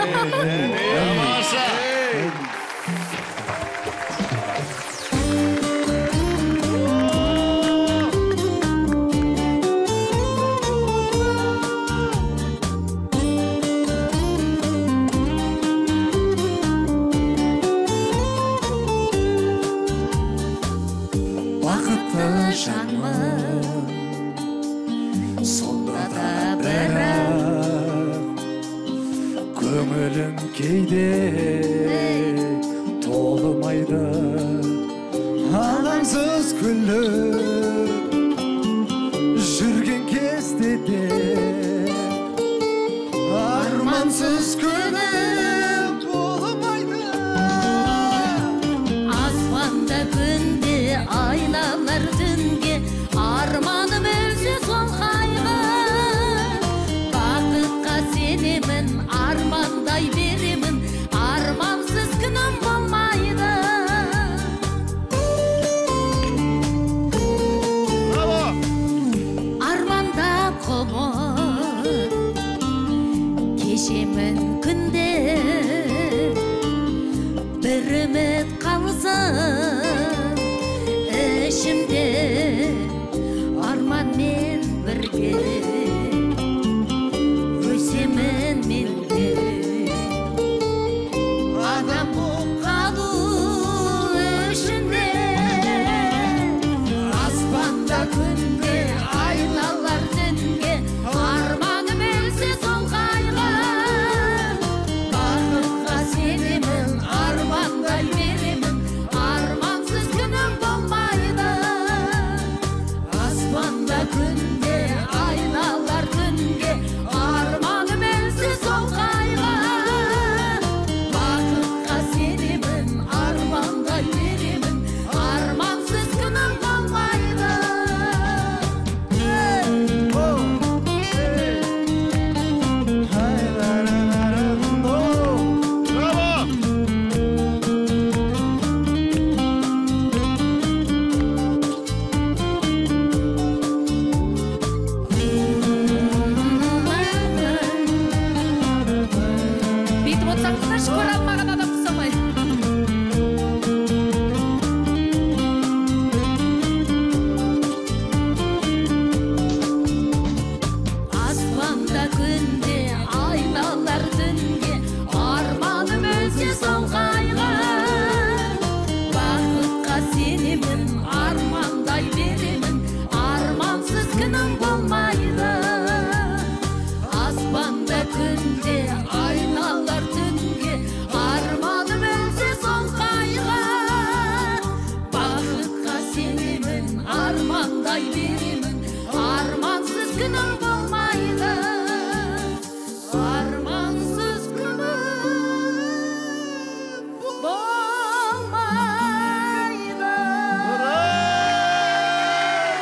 Сонда да бірақ көңілім кейде толымайды, алаңсыз күліп жүрген кезде де армансыз күнім болмайды. Аспанда күнде айналар түнге, арманым өлсе сол қайғы. Бақытқа сенемін, армандай беремін, армансыз күнім болмайды. Армандап ғұмыр кешемін күнде, бір үміт қалсын ішімде, арманмен бірге өсемін мен де. Адам болып қалу үшінде, аспанда күнде айналар түнге, арманым өлсе сол қайғы. Бақытқа сенемін, армандай беремін, армансыз күнім болмайды. Аспанда күнде айналар түнге, арманым өлсе сол қайғы. Бақытқа сенемін, армандай беремін, армансыз күнім болмайды. Бүйтіп отырсаңыздаршы, көре алмаған адам ұқсамайды. Аспанда күнде айналар түнге, арманым өлсе сол қайғы. Бақытқа сенемін, армандай беремін, армансыз күнім болмайды. Аспанда күнде айналар түнге, арманым өлсе сол қайғы. Бақытқа сенемін, армандай беремін, армансыз күнім болмайды. Армансыз күнім болмайды.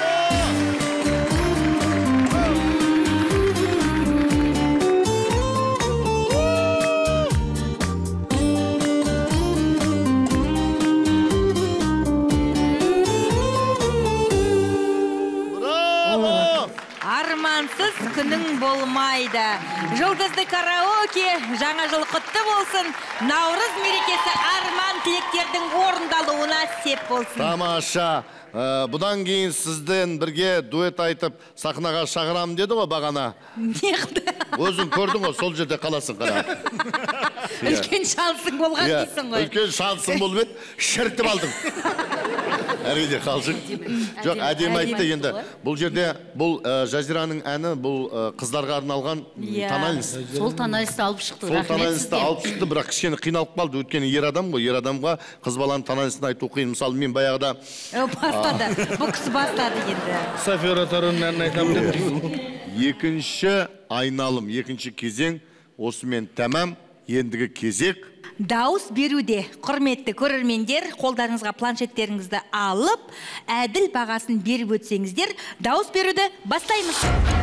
Браво! Армансыз күнің болмайды. Жұлдызды караоке жаңа жыл құтты болсын. Наурыз мерекесі арман тілектердің орындалуына сеп болсын. Тамаша. Бұдан кейін сізден бірге дуэт айтып сахнаға шақырамын деді ғой бағана. Неғді? Өзің көрдің ғой, сол жерде қаласың қара. Үлкен шансың болған дейсің ғой. Үлкен шансың болып еді, шіртіп алдың. Әрине қалжың. Жоқ, әдемі айтты енді. Бұл жерде, бұл Жазираның әні, бұл қыздарға арналған тональность. Сол тональностьті алып шықты. Сол тональностьті алып шықты, бірақ кішкене қиналып қалды. Өйткені ер адам ғой, ер адамға қыз баланың тональностьін айту қиын. Мысалы, мен баяғыда бұл кісі бастады енді. София Роторының әнін айтамын деп. Екінші айналым, екінші кезең осымен тәмам. Ендігі кезек дауыс беруде. Құрметті көрермендер, қолдарыңызға планшеттеріңізді алып, әділ бағасын беріп өтсеңіздер, дауыс беруді бастаймыз.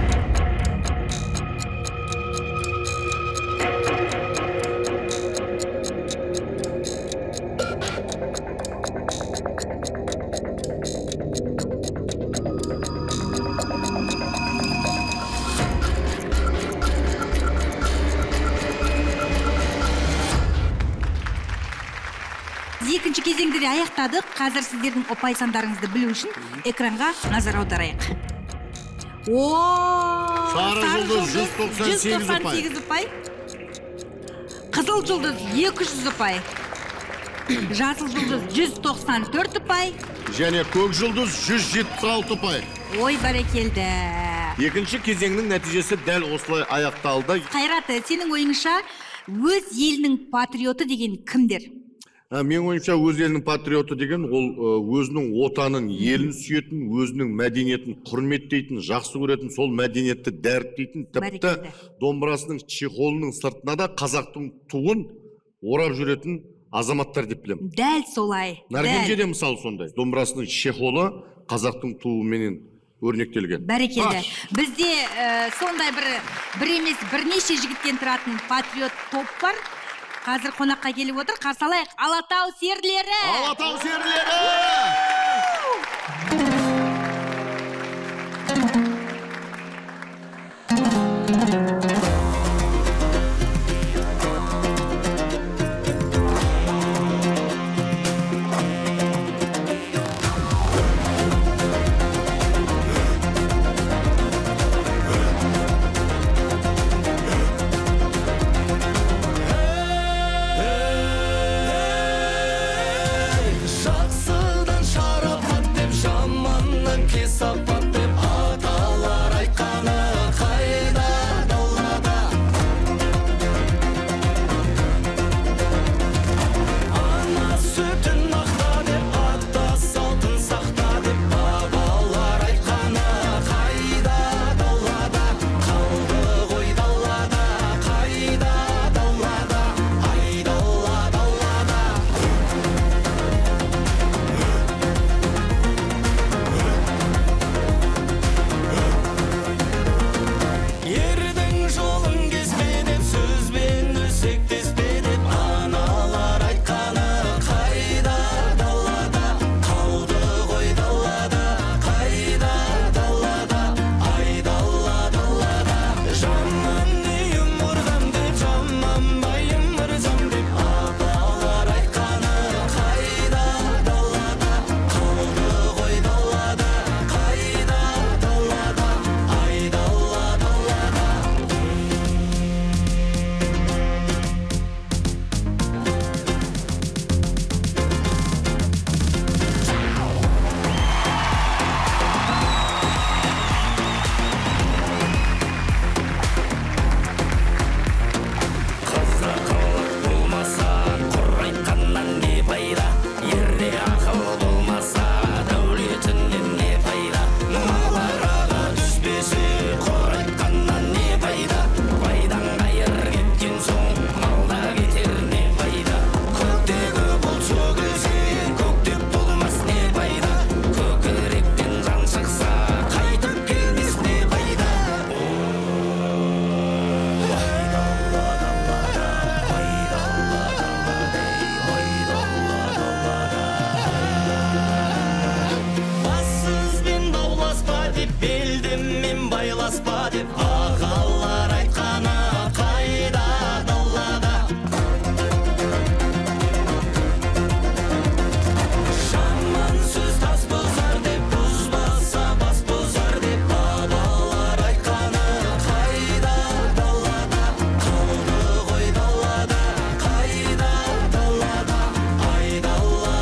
Екінші кезеңді де аяқтадық. Қазір сіздердің ұпай сандарыңызды білу үшін экранға назар аударайық. Сары жұлдыз 198 ұпай. Қызыл жұлдыз 200 ұпай. Жасыл жұлдыз 194 ұпай. Және көк жұлдыз 176 ұпай. Ой, бәрекелді. Екінші кезеңнің нәтижесі дәл осылай аяқталды. Қайрат, сенің ойыңша өз елінің патриоты деген кімдер? Мен ойымша өз елінің патриоты деген ол өзінің отанын, елін сүйетін, өзінің мәдениетін құрметтейтін, жақсы көретін, сол мәдениетті дәріптейтін, тіпті домбырасының чехолының сыртына да қазақтың туын орап жүретін азаматтар деп білемін. Дәл солай. Наргенде де мысалы сондай. Домбырасының чехолы қазақтың туымен өрнектелген. Бәрекелді. Бізде сондай бір емес бірнеше жігіттен тұратын патриот топ бар. Қазір қонаққа келіп отыр, қарсы алайық. Алатау серлері! Алатау серлері! Жақсыдан шарапат деп, жаманнан кесапат деп аталады. сенімен байласпа деп ағалар айтқаны қайда далада. Жаман сөз тас бұзар деп, бұзбаса бас бұзар деп бабалар айтқаны қайда далада. Қалды ғой далада, қайда далада, ай далада.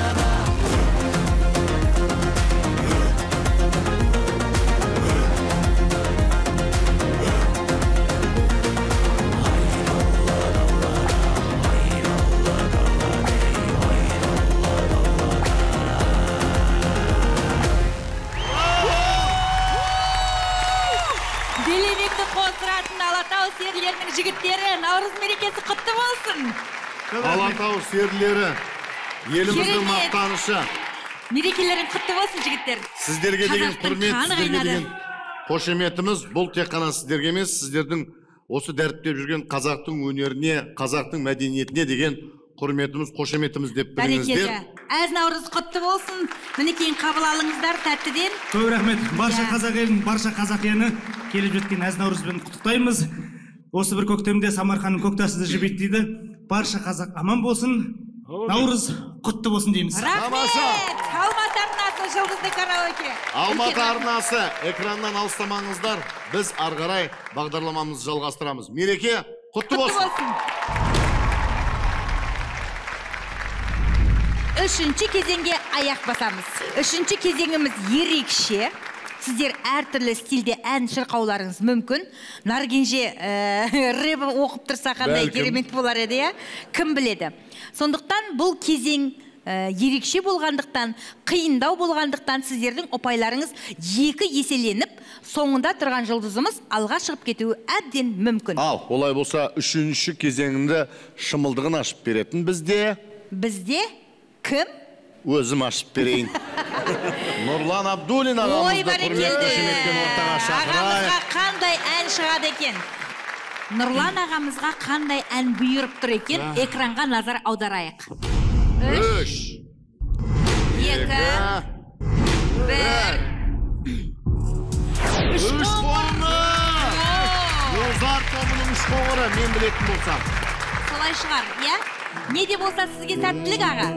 Делебекті қоздыратын Алатау серілерінің жігіттері, Наурыз мерекесі құтты болсын. Алатау серілері, еліміздің мақтанышы. Мерекелерің құтты болсын, жігіттер. Сіздерге деген Қазақтың құрмет, қаны сіздерге қайнады. деген қошеметіміз, бұл тек қана сіздерге емес, сіздердің осы дәріптеп жүрген қазақтың өнеріне, қазақтың мәдениетіне деген құрметіміз, қошеметіміз деп біліңіздер. Әз Наурыз құтты болсын. Мінекейін қабыл алыңыздар тәттіден. Көп рахмет. Барша қазақ елін, барша қазақ еліні келіп жеткен әз Наурызбен құттықтаймыз. Осы бір көктемде Самарқанның көк тасыды жібек дейді. Барша қазақ аман болсын. Наурыз құтты болсын дейміз. Рахмет. Алматы арнасы жұлдызды караоке. Алматы арнасы, экраннан алыстамаңыздар. Біз ары қарай бағдарламамызды жалғастырамыз. Мереке құтты болсын. Үшінші кезеңге аяқ басамыз. Үшінші кезеңіміз ерекше. Сіздер әртүрлі стильде ән шырқауларыңыз мүмкін. Наргенже рэп оқып тұрса қандай керемет болар еді, я? Кім біледі? Сондықтан бұл кезең ерекше болғандықтан, қиындау болғандықтан сіздердің ұпайларыңыз екі еселеніп, соңында тұрған жұлдызымыз алға шығып кетуі әбден мүмкін. Ал, олай болса, үшінші кезеңінде шымылдығын ашып беретін бізде? Бізде? Кім? Өзім ашып берейін. Нұрлан Абдуллин ағамызды құрмет қошеметпен ортаға шақырайық. Ағамызға қандай ән шығады екен? Нұрлан ағамызға қандай ән бұйырып тұр екен? Экранға назар аударайық. 3, 2, 1. 3 қоңыр! Озат тобының 3 қоңыры, мен білетін болсам. Солай шығар, иә? Не де болса сізге сәттілік, аға.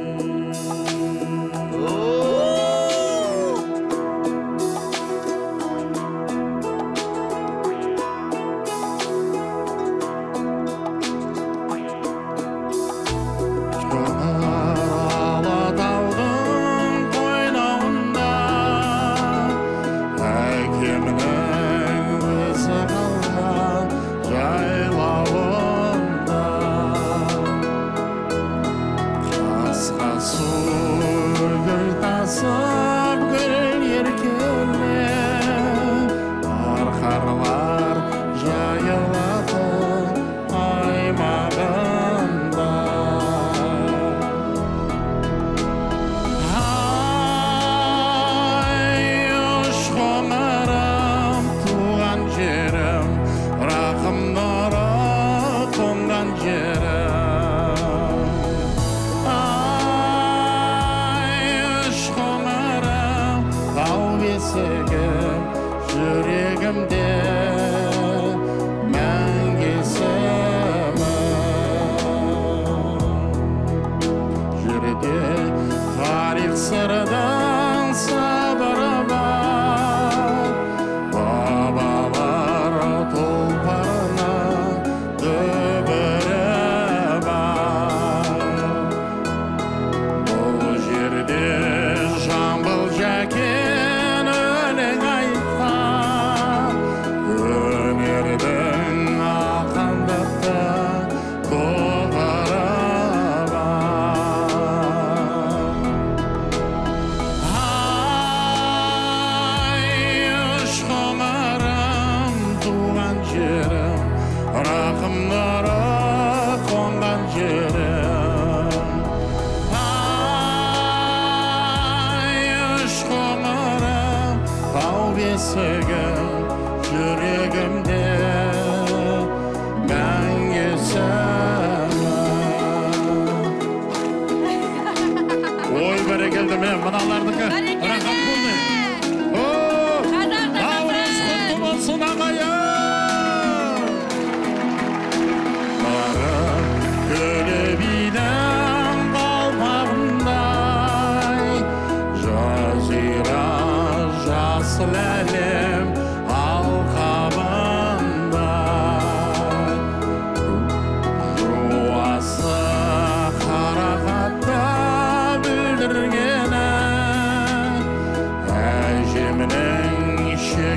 Ой, бәрекелді мен, мыналардығы рахат болды.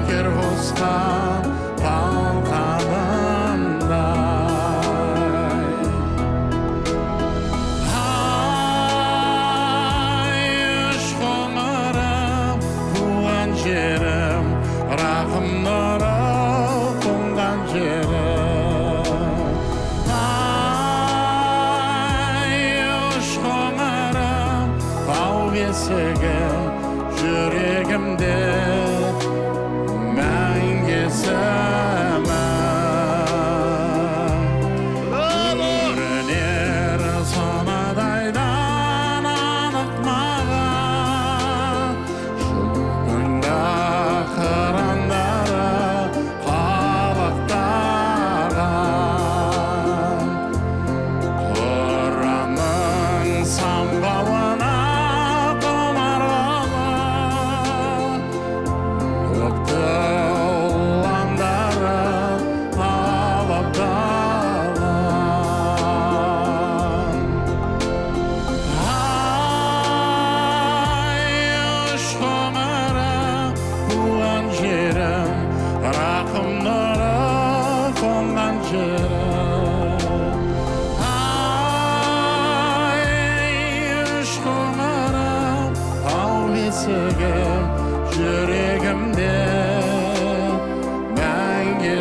бекер қосқан қалқанындай. Ай, үш қоңырым, туған жерім, рақым нұры тұнған жерім. Ай, үш қоңырым, тау бесігім, жүрегімде мәңгі көрінер сонадайдан анық маған, шыңында қырандары қалықтаған. Құранның самғауына жүрегімде мәңгі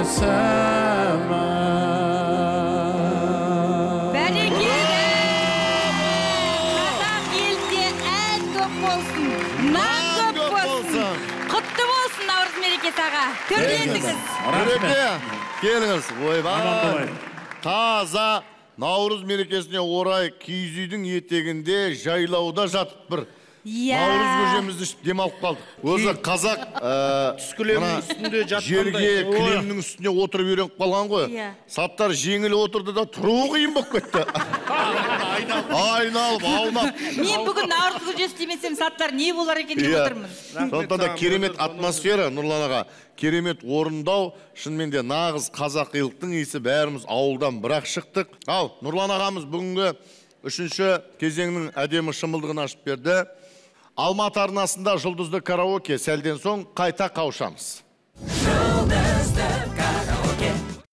сәмін. Бәрекелді! Қазақ елінде ән көп болсын, нан көп болсын. Құтты болсын Наурыз мерекесі аға. Төрлендіңіз. Береке, келіңіз. Ойбай. Таза Наурыз мерекесіне орай киіз үйдің етегінде жайлауда жатып бір Наурыз көжемізді ішіп демалып қалдық. Өзі қазақ түскілемнің үстінде жатқандай. жерге кілемнің үстіне отырып үйреніп қалған ғой. Саттар жеңіл отырды да тұру қиын болып кетті. Айналып, аунап. Мен бүгін Наурыз көжесі демесем, Саттар не болар екен деп отырмын. Сондықтан да керемет атмосфера, Нұрлан аға. Керемет орындау, шынымен де нағыз қазақилықтың иісі, бәріміз ауылдан бірақ шықтық. Ал, Нұрлан ағамыз бүгінгі 3-ші кезеңнің әдемі шымылдығын ашып берді. Алматы арнасында жұлдызды караоке, сәлден соң қайта қауышамыз. Жұлдызды караоке.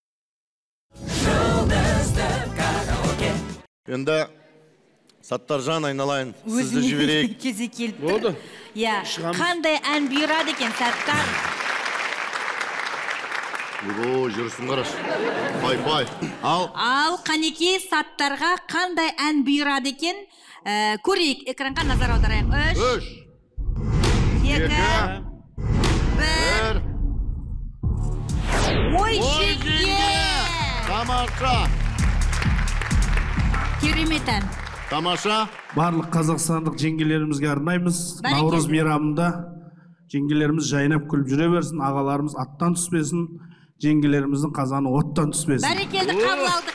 Жұлдызды караоке. Енді Саттаржан айналайын, сізді жіберейік. Кезі келді. Болды. Қандай ән бұйырады екен, Саттар? Жүрсін қараш. Бай. Ал қанеке Саттарға қандай ән бұйырады екен? Көрейік, экранға назар аударайық. 3, 2, 1. Ой, жеке! Тамаша! Керемет ән. Тамаша! Барлық қазақстандық жеңгелерімізге арнаймыз. Наурыз мейрамында жеңгелеріміз жайнап күліп жүре берсін, ағаларымыз аттан түспесін, жеңгелеріміздің қазаны оттан түспесін. Бәрекелді, қабыл алдық.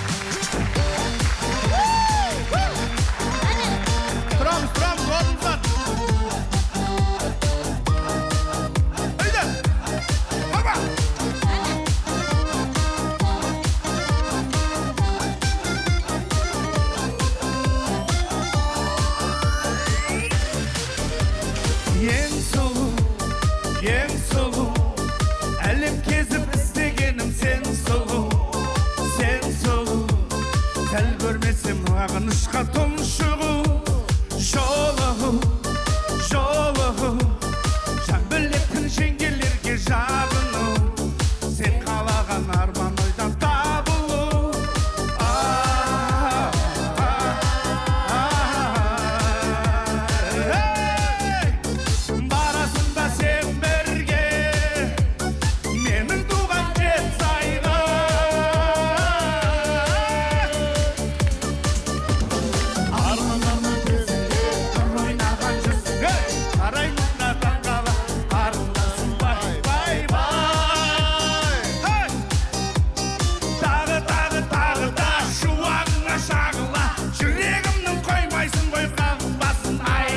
Тұрамыз, орнымыздан. Haydi. Baba. Ең сұлу, әлем кезіп іздегенім сен сұлу, сәл көрмесем ағынышқа тұншығу, жолы, жан білетін жеңгелерге жабыну, сен қалаған арман ойдан табылу. Барасың ба сен бірге, менің туған жетісайға. Арман кезінде ойнаған жүрсің, қараймын надан қала, арындасың бай. Тағы да шуағыңа шағыла, жүрегімнің қоймайсың ғой қағынбасын, ай.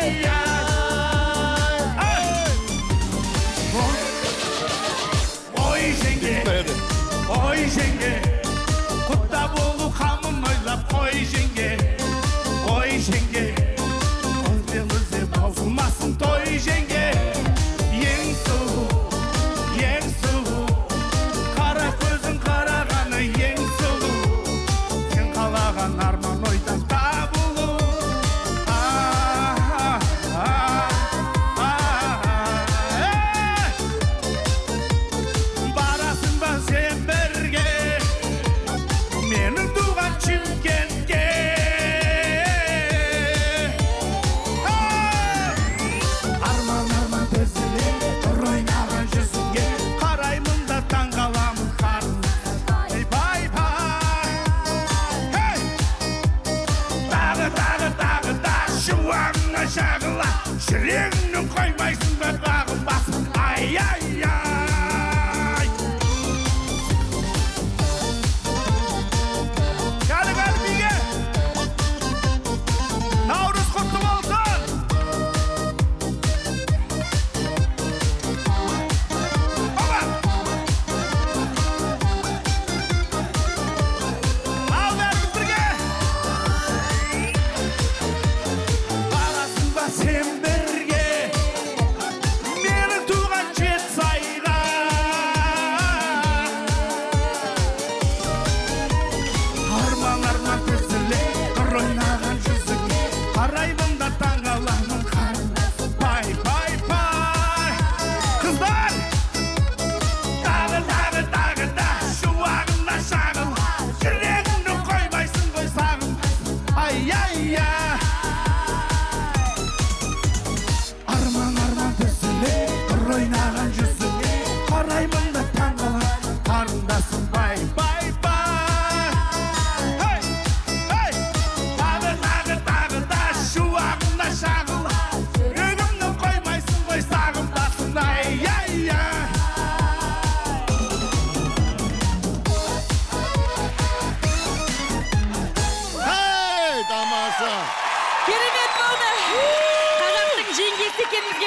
Ой жеңге, құтта болу қамын ойлап, қой жеңге, қойбен өзде таусылмасын той жеңге. Ең сұлу,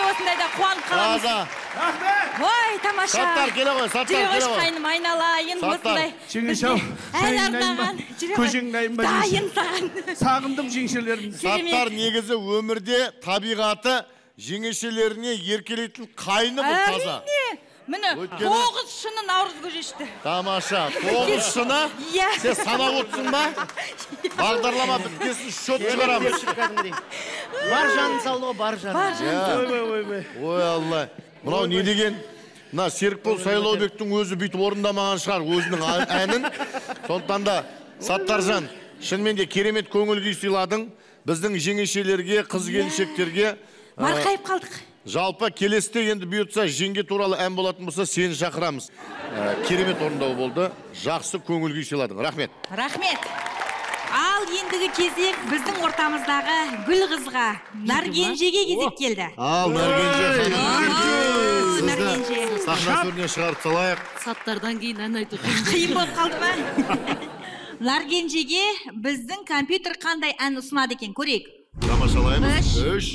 осындайда қуанып қаламыз. Ой, тамаша. Саттар келе ғой, Саттар келе ғой. Жүрек қайным айналайын, осындай. Жеңеше-ау, Ән арнаған. көжең дайын ба? Дайын саған. Сағындым жеңешелерімді. Саттар негізі өмірде табиғаты жеңешелеріне еркелейтін қайны бұл таза. Міне, 9 шыны наурыз көжешті. Тамаша, 9 шыны? Сен санап отырсың ба? Бағдарлама біткесін шот шығарамыз. Бар жанын салды, бар жанын. Ой, Алла. Мынау не деген? Мына Серікбол Сайлаубектің өзі бүйтіп орындамаған шығар өзінің әнін. Сондықтан да Саттаржан, шынымен де керемет көңіл күй сыйладың. Біздің жеңешелерге, қыз келіншектерге марқайып қалдық. Жалпы келесте енді бұйыртса жеңге туралы ән болатын болса сені шақырамыз. Керемет орындау болды. Жақсы көңіл күй сыйладың. Рахмет. Рахмет. Ал ендігі кезек біздің ортамыздағы гүл қызға, Наргенжеге кезек келді. Ал Наргенже ханым. Сізді сахна төріне шығарып салайық. Саттардан кейін ән айту қиын болып қалды ма? Наргенжеге біздің компьютер қандай ән ұсынады екен, көрейік. Тамашалаймыз. 3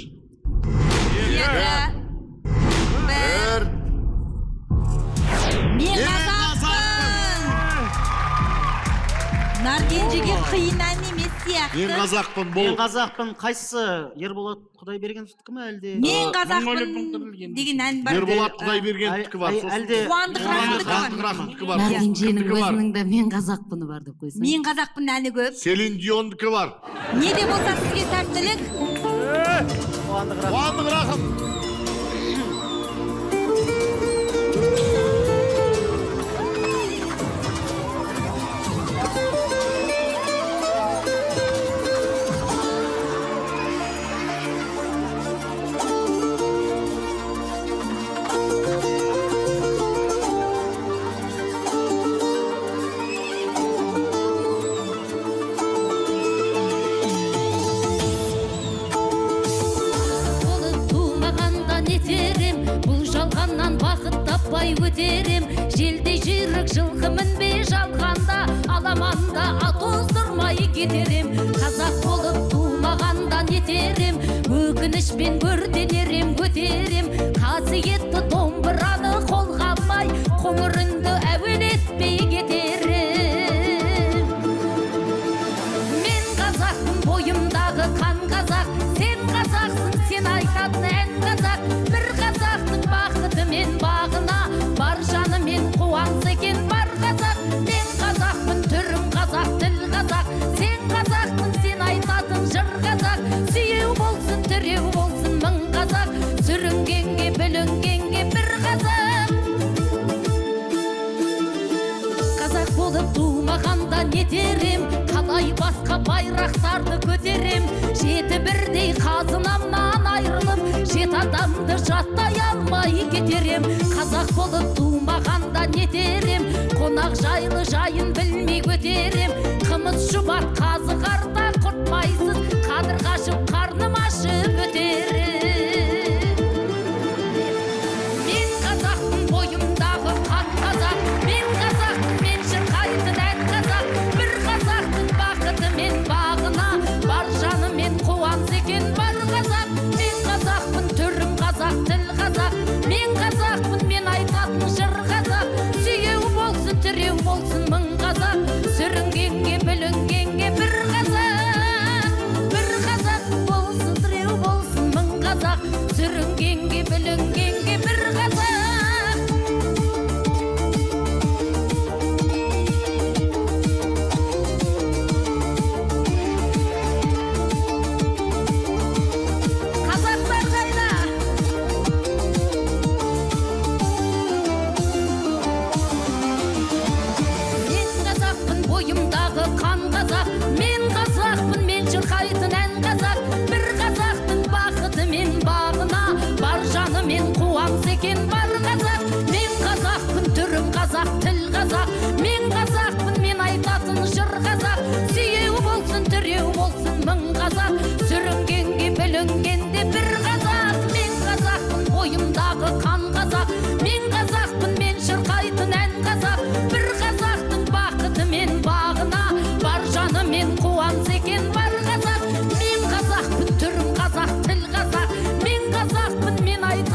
1 Мен қазақпын. Наргенжеге қиын ән емес сияқты. Мен қазақпын бұл. Мен қазақпын. Қайсысы? Ерболат Құдайбергеновтікі ме әлде? Мен қазақпын деген ән бар. Ерболат Құдайбергеновтікі бар. Әлде Қуандық Рахымдікі бар. Наргенженің өзінің де мен қазақпыны бар деп қойсаң. Мен қазақпын әні көп. Селин Диондікі бар. Не де болса сізге сәттілік. Қуандық Рахым. Өтерем, желдей жүйрік жылқы мінбей жалғанда, аламанда ат оздырмай кетерем. Қазақ болып тумағанда нетерем, өкінішпен көрденерем, көтерем. Қасиетті домбыраны қолға алмай, қоңырынды әуелетпей кетерем. Мен қазақпын, бойымдағы қан қазақ, сен қазақсың, сен айтатын ән қазақ. Бір қазақтың бақыты мен бағына, бар жанымен қуанса екен бар қазақ. Мен қазақпын, түрім қазақ, тіл қазақ, сен қазақпын, сен айтатын жыр қазақ. Сүйеу болсын, тіреу болсын мың қазақ, сүрінгенге, бүлінгенге бір қазақ. Қазақ болып тумағанда нетерем, қалай басқа байрақтарды көтерем. Жеті бірдей қазынамнан айрылып, жет адамды жаттай алмай кетерем. Қазақ болып тумағанда нетерем, қонақ жайлы жайын білмей көтерем. Қымыз шұбат қазы қарта құртмайсыз, қадыр қашып қарным ашып өтерем. Мен қазақпын, бойымдағы қан қазақ, мен қазақпын, мен шырқайтын ән қазақ. Бір қазақтың бақыты мен бағына, бар жанымен қуанса екен бар қазақ. Мен қазақпын, түрім қазақ, тіл қазақ, мен қазақпын, мен айтатын жыр қазақ. Сүйеу болсын, тіреу болсын мың қазақ, сүрінгенге, бүлінгенге бір қазақ. Бір қазақ болсын, тіреу болсын мың қазақ, сүрінгенге, бүлінгенге бір қазақ. Қазақтар қайда? Мен қазақпын, бойымдағы қан қазақ, мен қазақпын, мен шырқайтын ән қазақ. Бір қазақтың бақыты мен бағына, бар жанымен қуанса екен бар қазақ. Мен қазақпын, түрім қазақ, тіл қазақ, мен қазақпын, мен айтатын жыр қазақ. Сүйеу болсын, тіреу болсын мың қазақ, сүрінгенге, бүлінгенде бір қазақ. Мен қазақпын, бойымдағы қан қазақ, мен қазақпын, мен шырқайтын ән қазақ. Бір қазақтың бақыты мен бағына, бар жанымен қуанса екен бар қазақ. Мен қазақпын, түрім қазақ, тіл қазақ, мен қазақпын, мен айтатын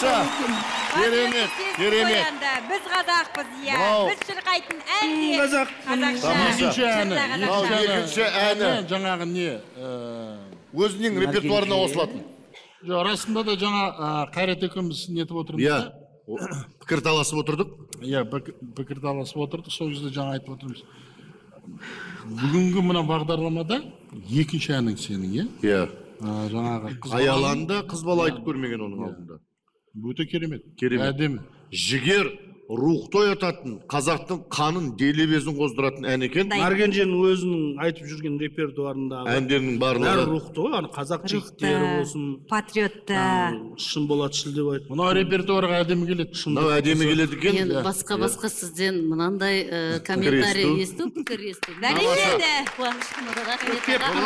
Тамаша. Керемет, керемет. Біз қазақпыз, иә. Bravo. Біз шырқайтын ән де Тамаша. Екінші әні. Мынау екінші әні. Жаңағы не? Өзінің репертуарына қосылатын. Жоқ, расында да жаңа Қайрат екеуміз нетіп отырмыз. Иә. Пікір таласып отырдық. Иә, пікір таласып отырдық. Сол кезде жаңа айтып отырмыз. Бүгінгі мына бағдарламада екінші әнің сенің, иә? Иә. Жаңағы Аяланда қыз бала айтып көрмеген оның алдында. Өте керемет. Керемет. Әдемі. Жігер, рухты оятатын, қазақтың қанын, делебезін қоздыратын ән екен. Маргенженің өзінің айтып жүрген репертуарындағы әндерінің барлығы. Бәрі рухты ғой, ана қазақ жігіттері болсын. Патриотты. Шын болат шілдеп айтты. Мынау репертуарға әдемі келеді. Мынау әдемі келеді екен. Енді басқа сізден мынандай комментарий есту, пікір есту. Бәрекелді. Қуаныштымыз, рахмет.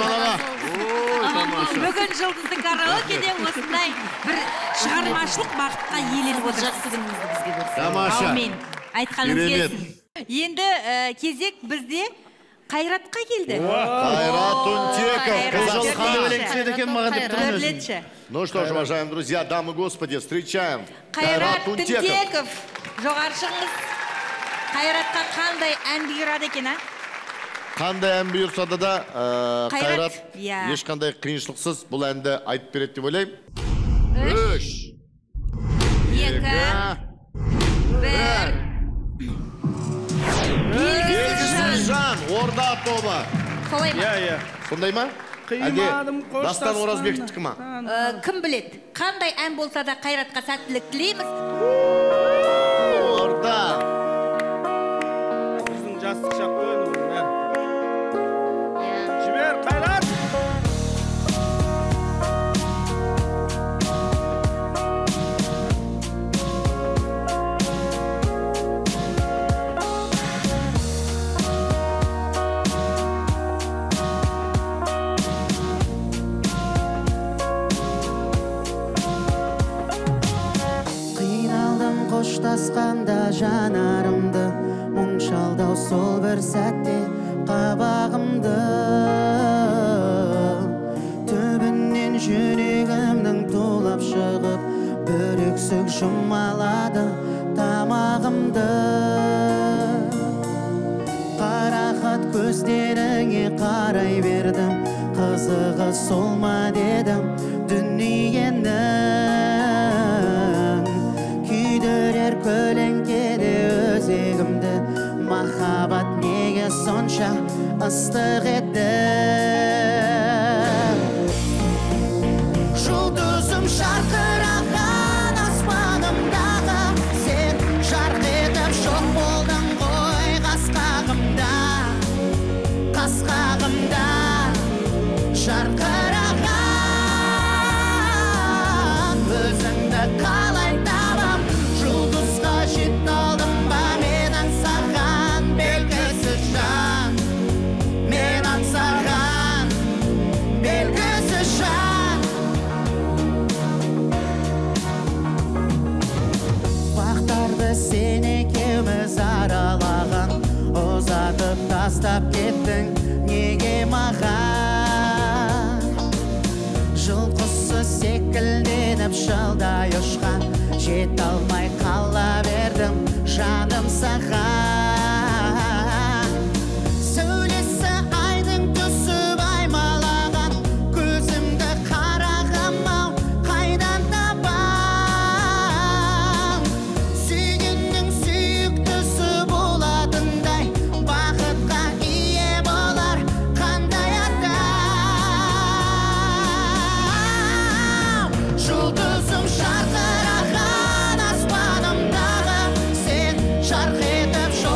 Бүгін жұлдызды караокеде осындай бір шығармашылық бағытқа иеленіп отыр. Жақсы күніңізді бізге берсін. Тамаша. Аумин. Айтқаныңыз келсін. Енді кезек бізде Қайратқа келді. Қайрат Тунтеков. Қожалық қандай өлең түседі екен маған деп тұрмын өзім. Төрлетші. Ну что ж, уважаемые друзья, дамы и господи, встречаем Қайрат Тунтеков. Жоғары шығыңыз. Қайратқа қандай ән бұйырады екен, а? Қандай ән бұйырса да Қайрат иә. ешқандай қиыншылықсыз бұл әнді айтып береді деп ойлаймын. 3 2 1 Белгісіз жан, Орда тобы. Солай ма? Иә. Сондай ма? Қимадым қоштасқан. Дастан Оразбектікі ма? Кім біледі? Қандай ән болса да Қайратқа сәттілік тілейміз. Орда. Біздің жастық шақ қойын. Жібер, Қайрат! Қиналдым қоштасқанда жанарымды, мұң шалдау сол бір сәтте қабағымды. Түбінен жүрегімнің тулап шығып, бір өксік жұмалады тамағымды. Қарақат көздеріңе қарай бердім, қызығы сол ма дедім дүниенің. Күйдірер көлеңкеде өзегімді, махаббат неге сонша ыстық еді. Жұлдызым жарқыраған аспанымдағы, сен жарқ етіп жоқ болдың ғой қасқағымда. Қасқағымда жарқыраған өзіңді қалай табам, жұлдызға жет алдым ба мен аңсаған белгісіз жан, мен аңсаған белгісіз жан. Бақтарды сен екеуміз аралаған, ұзатып тастап кеттің неге маған? Жылқысы секілденіп жылдай ұшқан, жет алмай қала бердім жаным саған. Сөйлесі айдың түсіп аймалаған, көзімді қарағам-ау қайдан табам? Сүйгеннің сүйіктісі болатындай, бақытқа ие болар қандай адам? Жұлдызым жарқыраған аспанымдағы, сен жарқ етіп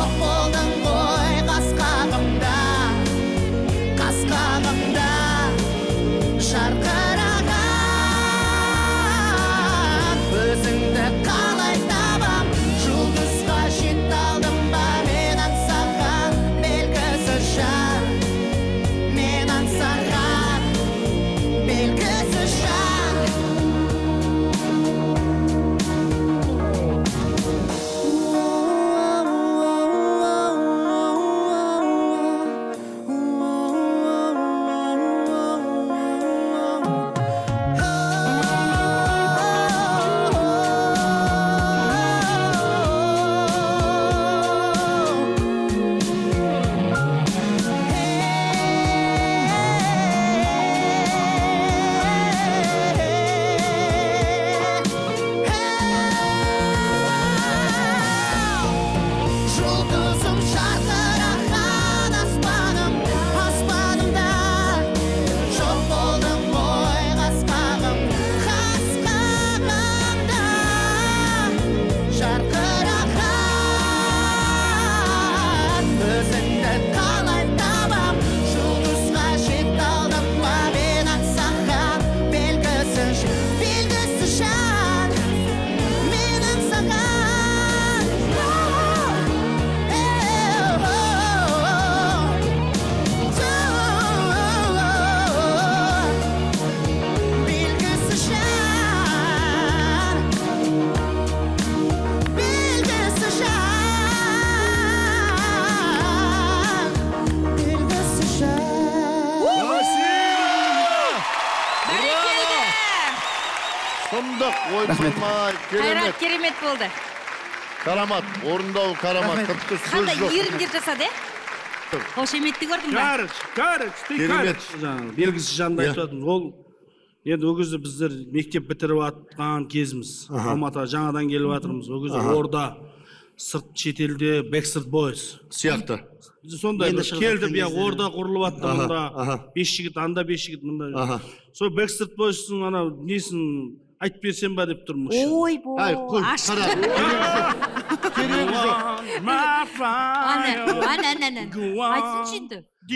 орындық, ойпырмай, керемет. Керемет болды. Карамат, орындау карамат, тіпті сөз Қандай жоқ. еріндер жасады, қошеметті көрдің ба? Керемет. Белгісіз жанды айтып жатырмыз. Ол енді ол кезде біздер мектеп бітіріп жатқан кезіміз. Алматыға жаңадан келіп жатырмыз. Ол кезде орда, сырт шетелде Backstreet Boys сияқты. Сондай келді, орда құрылып жатты мұнда. 5 жігіт, анда 5 жігіт мұнда. Сол Backstreet Boys'ың ана несін айтып берсем ба деп тұрмын. Ой, ашты. Керегі жоқ. Айтсыншы енді.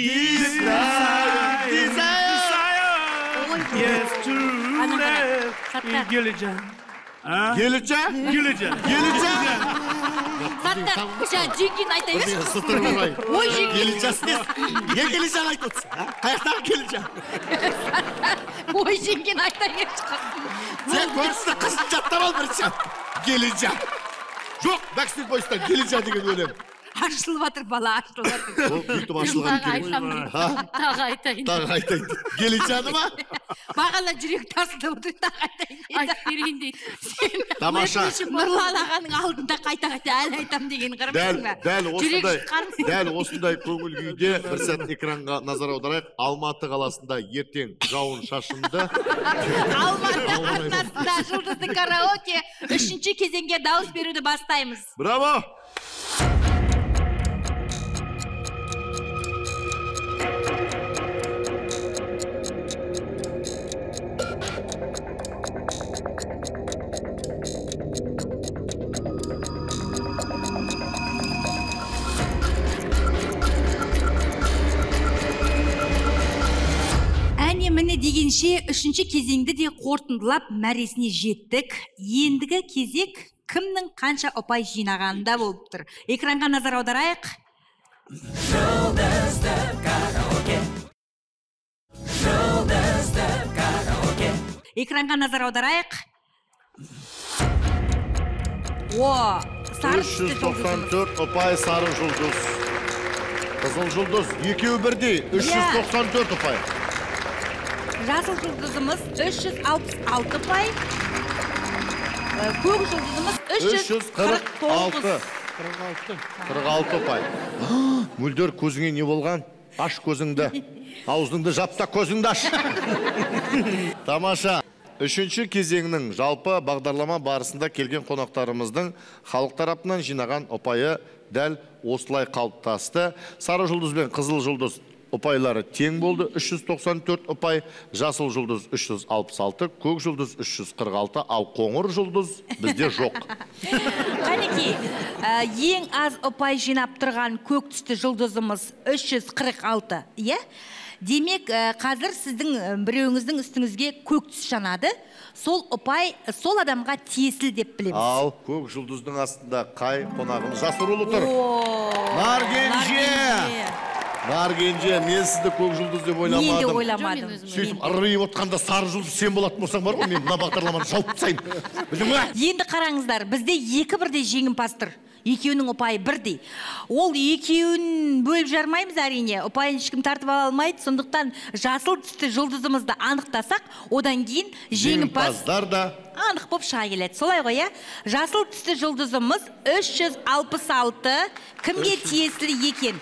Саттар, жеңген айта берші. Ой, Кележан айтып отырсың. Қаяқтағы Кележан? Ой, жеңген айта берші. Сен көрісті қызын жаттап ал бірінші. Кележан. Жоқ, Backstreet Boys'тан Кележан деген өлем. Ашылып жатыр бала, ашылып жатыр. Ол бүйтіп ашылған керек. Тағы айтайын. Тағы айтайын. Кележаны ма? Бағана жүрек тарсылып отыр, тағы айтайын. Айтып берейін дейді. Тамаша. Нұрлан ағаның алдында қайта-қайта әлі айтам деген қырмысың ба? Дәл осындай көңіл күйде бір сәт экранға назар аударайық. Алматы қаласында ертең жауын шашынды. Алматы қаласында жұлдызды караоке 3-ші кезеңге дауыс беруді бастаймыз. Браво! Міне дегенше 3-ші кезеңді де қорытындылап мәресіне жеттік. Ендігі кезек кімнің қанша ұпай жинағанда болып тұр. Экранға назар аударайық. Жұлдызды караоке. Жұлдызды караоке. Экранға назар аударайық. О, сары 394 ұпай сары жұлдыз. Қызыл жұлдыз екеуі бірдей 394 ұпай. Жасыл жұлдызымыз 366 ұпай. Көк жұлдызымыз 346. 46 ұпай. Мөлдер, көзіңе не болған? Аш көзіңді. Аузыңды жапта, көзіңді аш. Тамаша. 3-ші кезеңнің жалпы бағдарлама барысында келген қонақтарымыздың халық тарапынан жинаған ұпайы дәл осылай қалыптасты. Сары жұлдыз бен қызыл жұлдыз ұпайлары тең болды, 394 ұпай, жасыл жұлдыз 366, көк жұлдыз 346, ал қоңыр жұлдыз бізде жоқ. Қанеки, ең аз ұпай жинап тұрған көк түсті жұлдызымыз 346, иә? Демек, қазір сіздің біреуіңіздің үстіңізге көк түс жанады. Сол ұпай, сол адамға тиесілі деп білеміз. Ал көк жұлдыздың астында қай қонағымыз жасырулы тұр? Наргенже, мен сізді көк жұлдыз деп ойламадым. Мен де ойламадым. Сөйтіп, ырайып отқанда сары жұлдыз сен болатын болсаң бар ғой, мен мына бағдарламаны жауып тастайын. Білдің ба? Енді қараңыздар, бізде 2 бірдей жеңімпаз тұр. Екеуінің ұпайы бірдей. Ол екеуін бөліп жармаймыз әрине. Ұпайын ешкім тартып ала алмайды. Сондықтан жасыл түсті жұлдызымызды анықтасақ, одан кейін жеңімпаздар да анық болып шыға келеді. Солай ғой, иә? Жасыл түсті жұлдызымыз 366. Кімге тиесілі екен?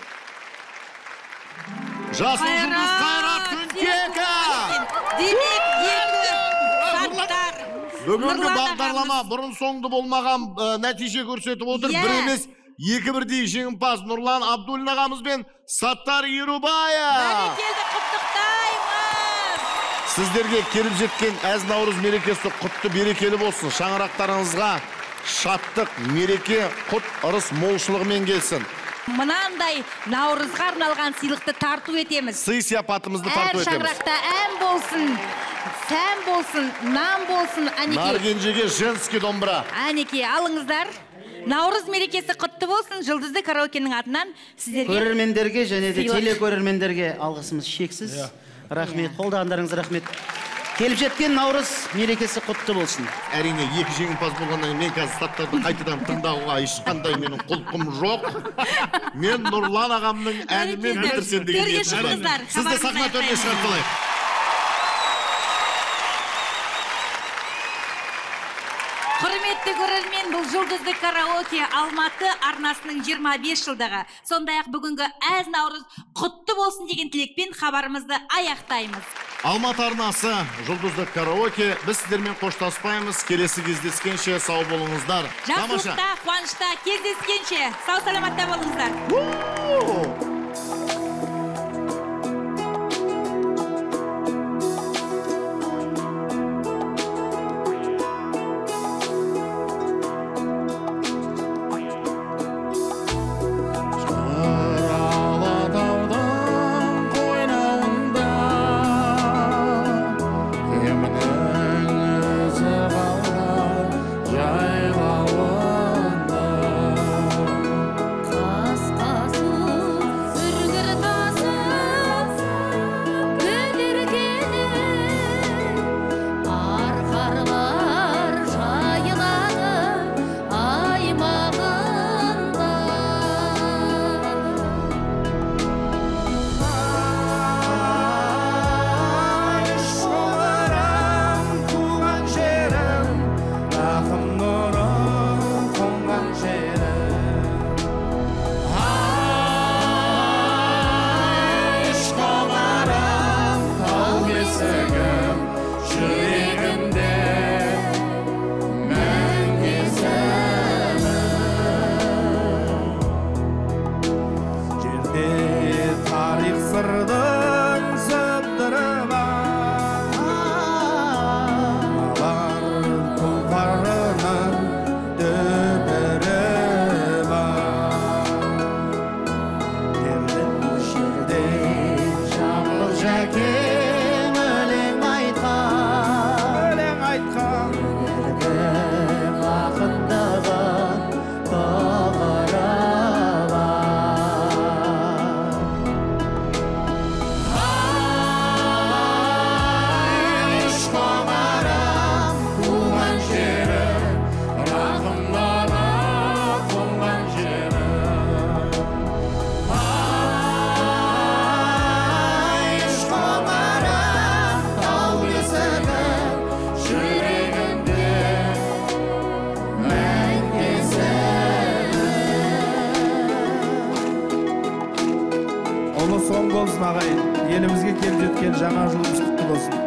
Жасыл жұлдыз Қайрат Күнтегі! Демек, екі сарттар. Бүгінгі бағдарлама бұрын соңды болмаған нәтиже көрсетіп отыр. Бір емес, екі бірдей жеңімпаз Нұрлан Абдуллин ағамыз бен Саттар Ерубаев. Бәрекелді, құттықтаймыз! Сіздерге келіп жеткен әз Наурыз мерекесі құтты берекелі болсын. Шаңырақтарыңызға шаттық, мереке, құт, ырыс молшылығымен келсін. Мынандай Наурызға арналған сыйлықты тарту етеміз. Сый сияпатымызды тарту етеміз. Әр шаңырақта ән болсын, сән болсын, нан болсын. Наргенжеге женский домбыра. Әнеке, алыңыздар. Наурыз мерекесі құтты болсын. Жұлдызды караокенің атынан сіздерге. Көрермендерге және де телекөрермендерге алғысымыз шексіз. Рахмет, қолдағандарыңыз рахмет. Келіп жеткен Наурыз мерекесі құтты болсын. Әрине, екі жеңімпаз болғаннан мен қазір Саттарды қайтадан тыңдауға ешқандай менің құлқым жоқ. Мен Нұрлан ағамның әнімен бітірсем деген ниетім бар. Сізді сахна төріне шығарып қалайық. Құрметті көрермен, бұл жұлдызды караоке Алматы арнасының 25 жылдығы. Сондай-ақ бүгінгі әз Наурыз құтты болсын деген тілекпен хабарымызды аяқтаймыз. Алматы арнасы жұлдызды караоке. Біз сіздермен қоштаспаймыз. Келесі кездескенше сау болыңыздар. Жақсылықта, қуанышта кездескенше сау саламатта болыңыздар. Соң болсын ағайын, елімізге келіп жеткен жаңа жылымыз құтты болсын.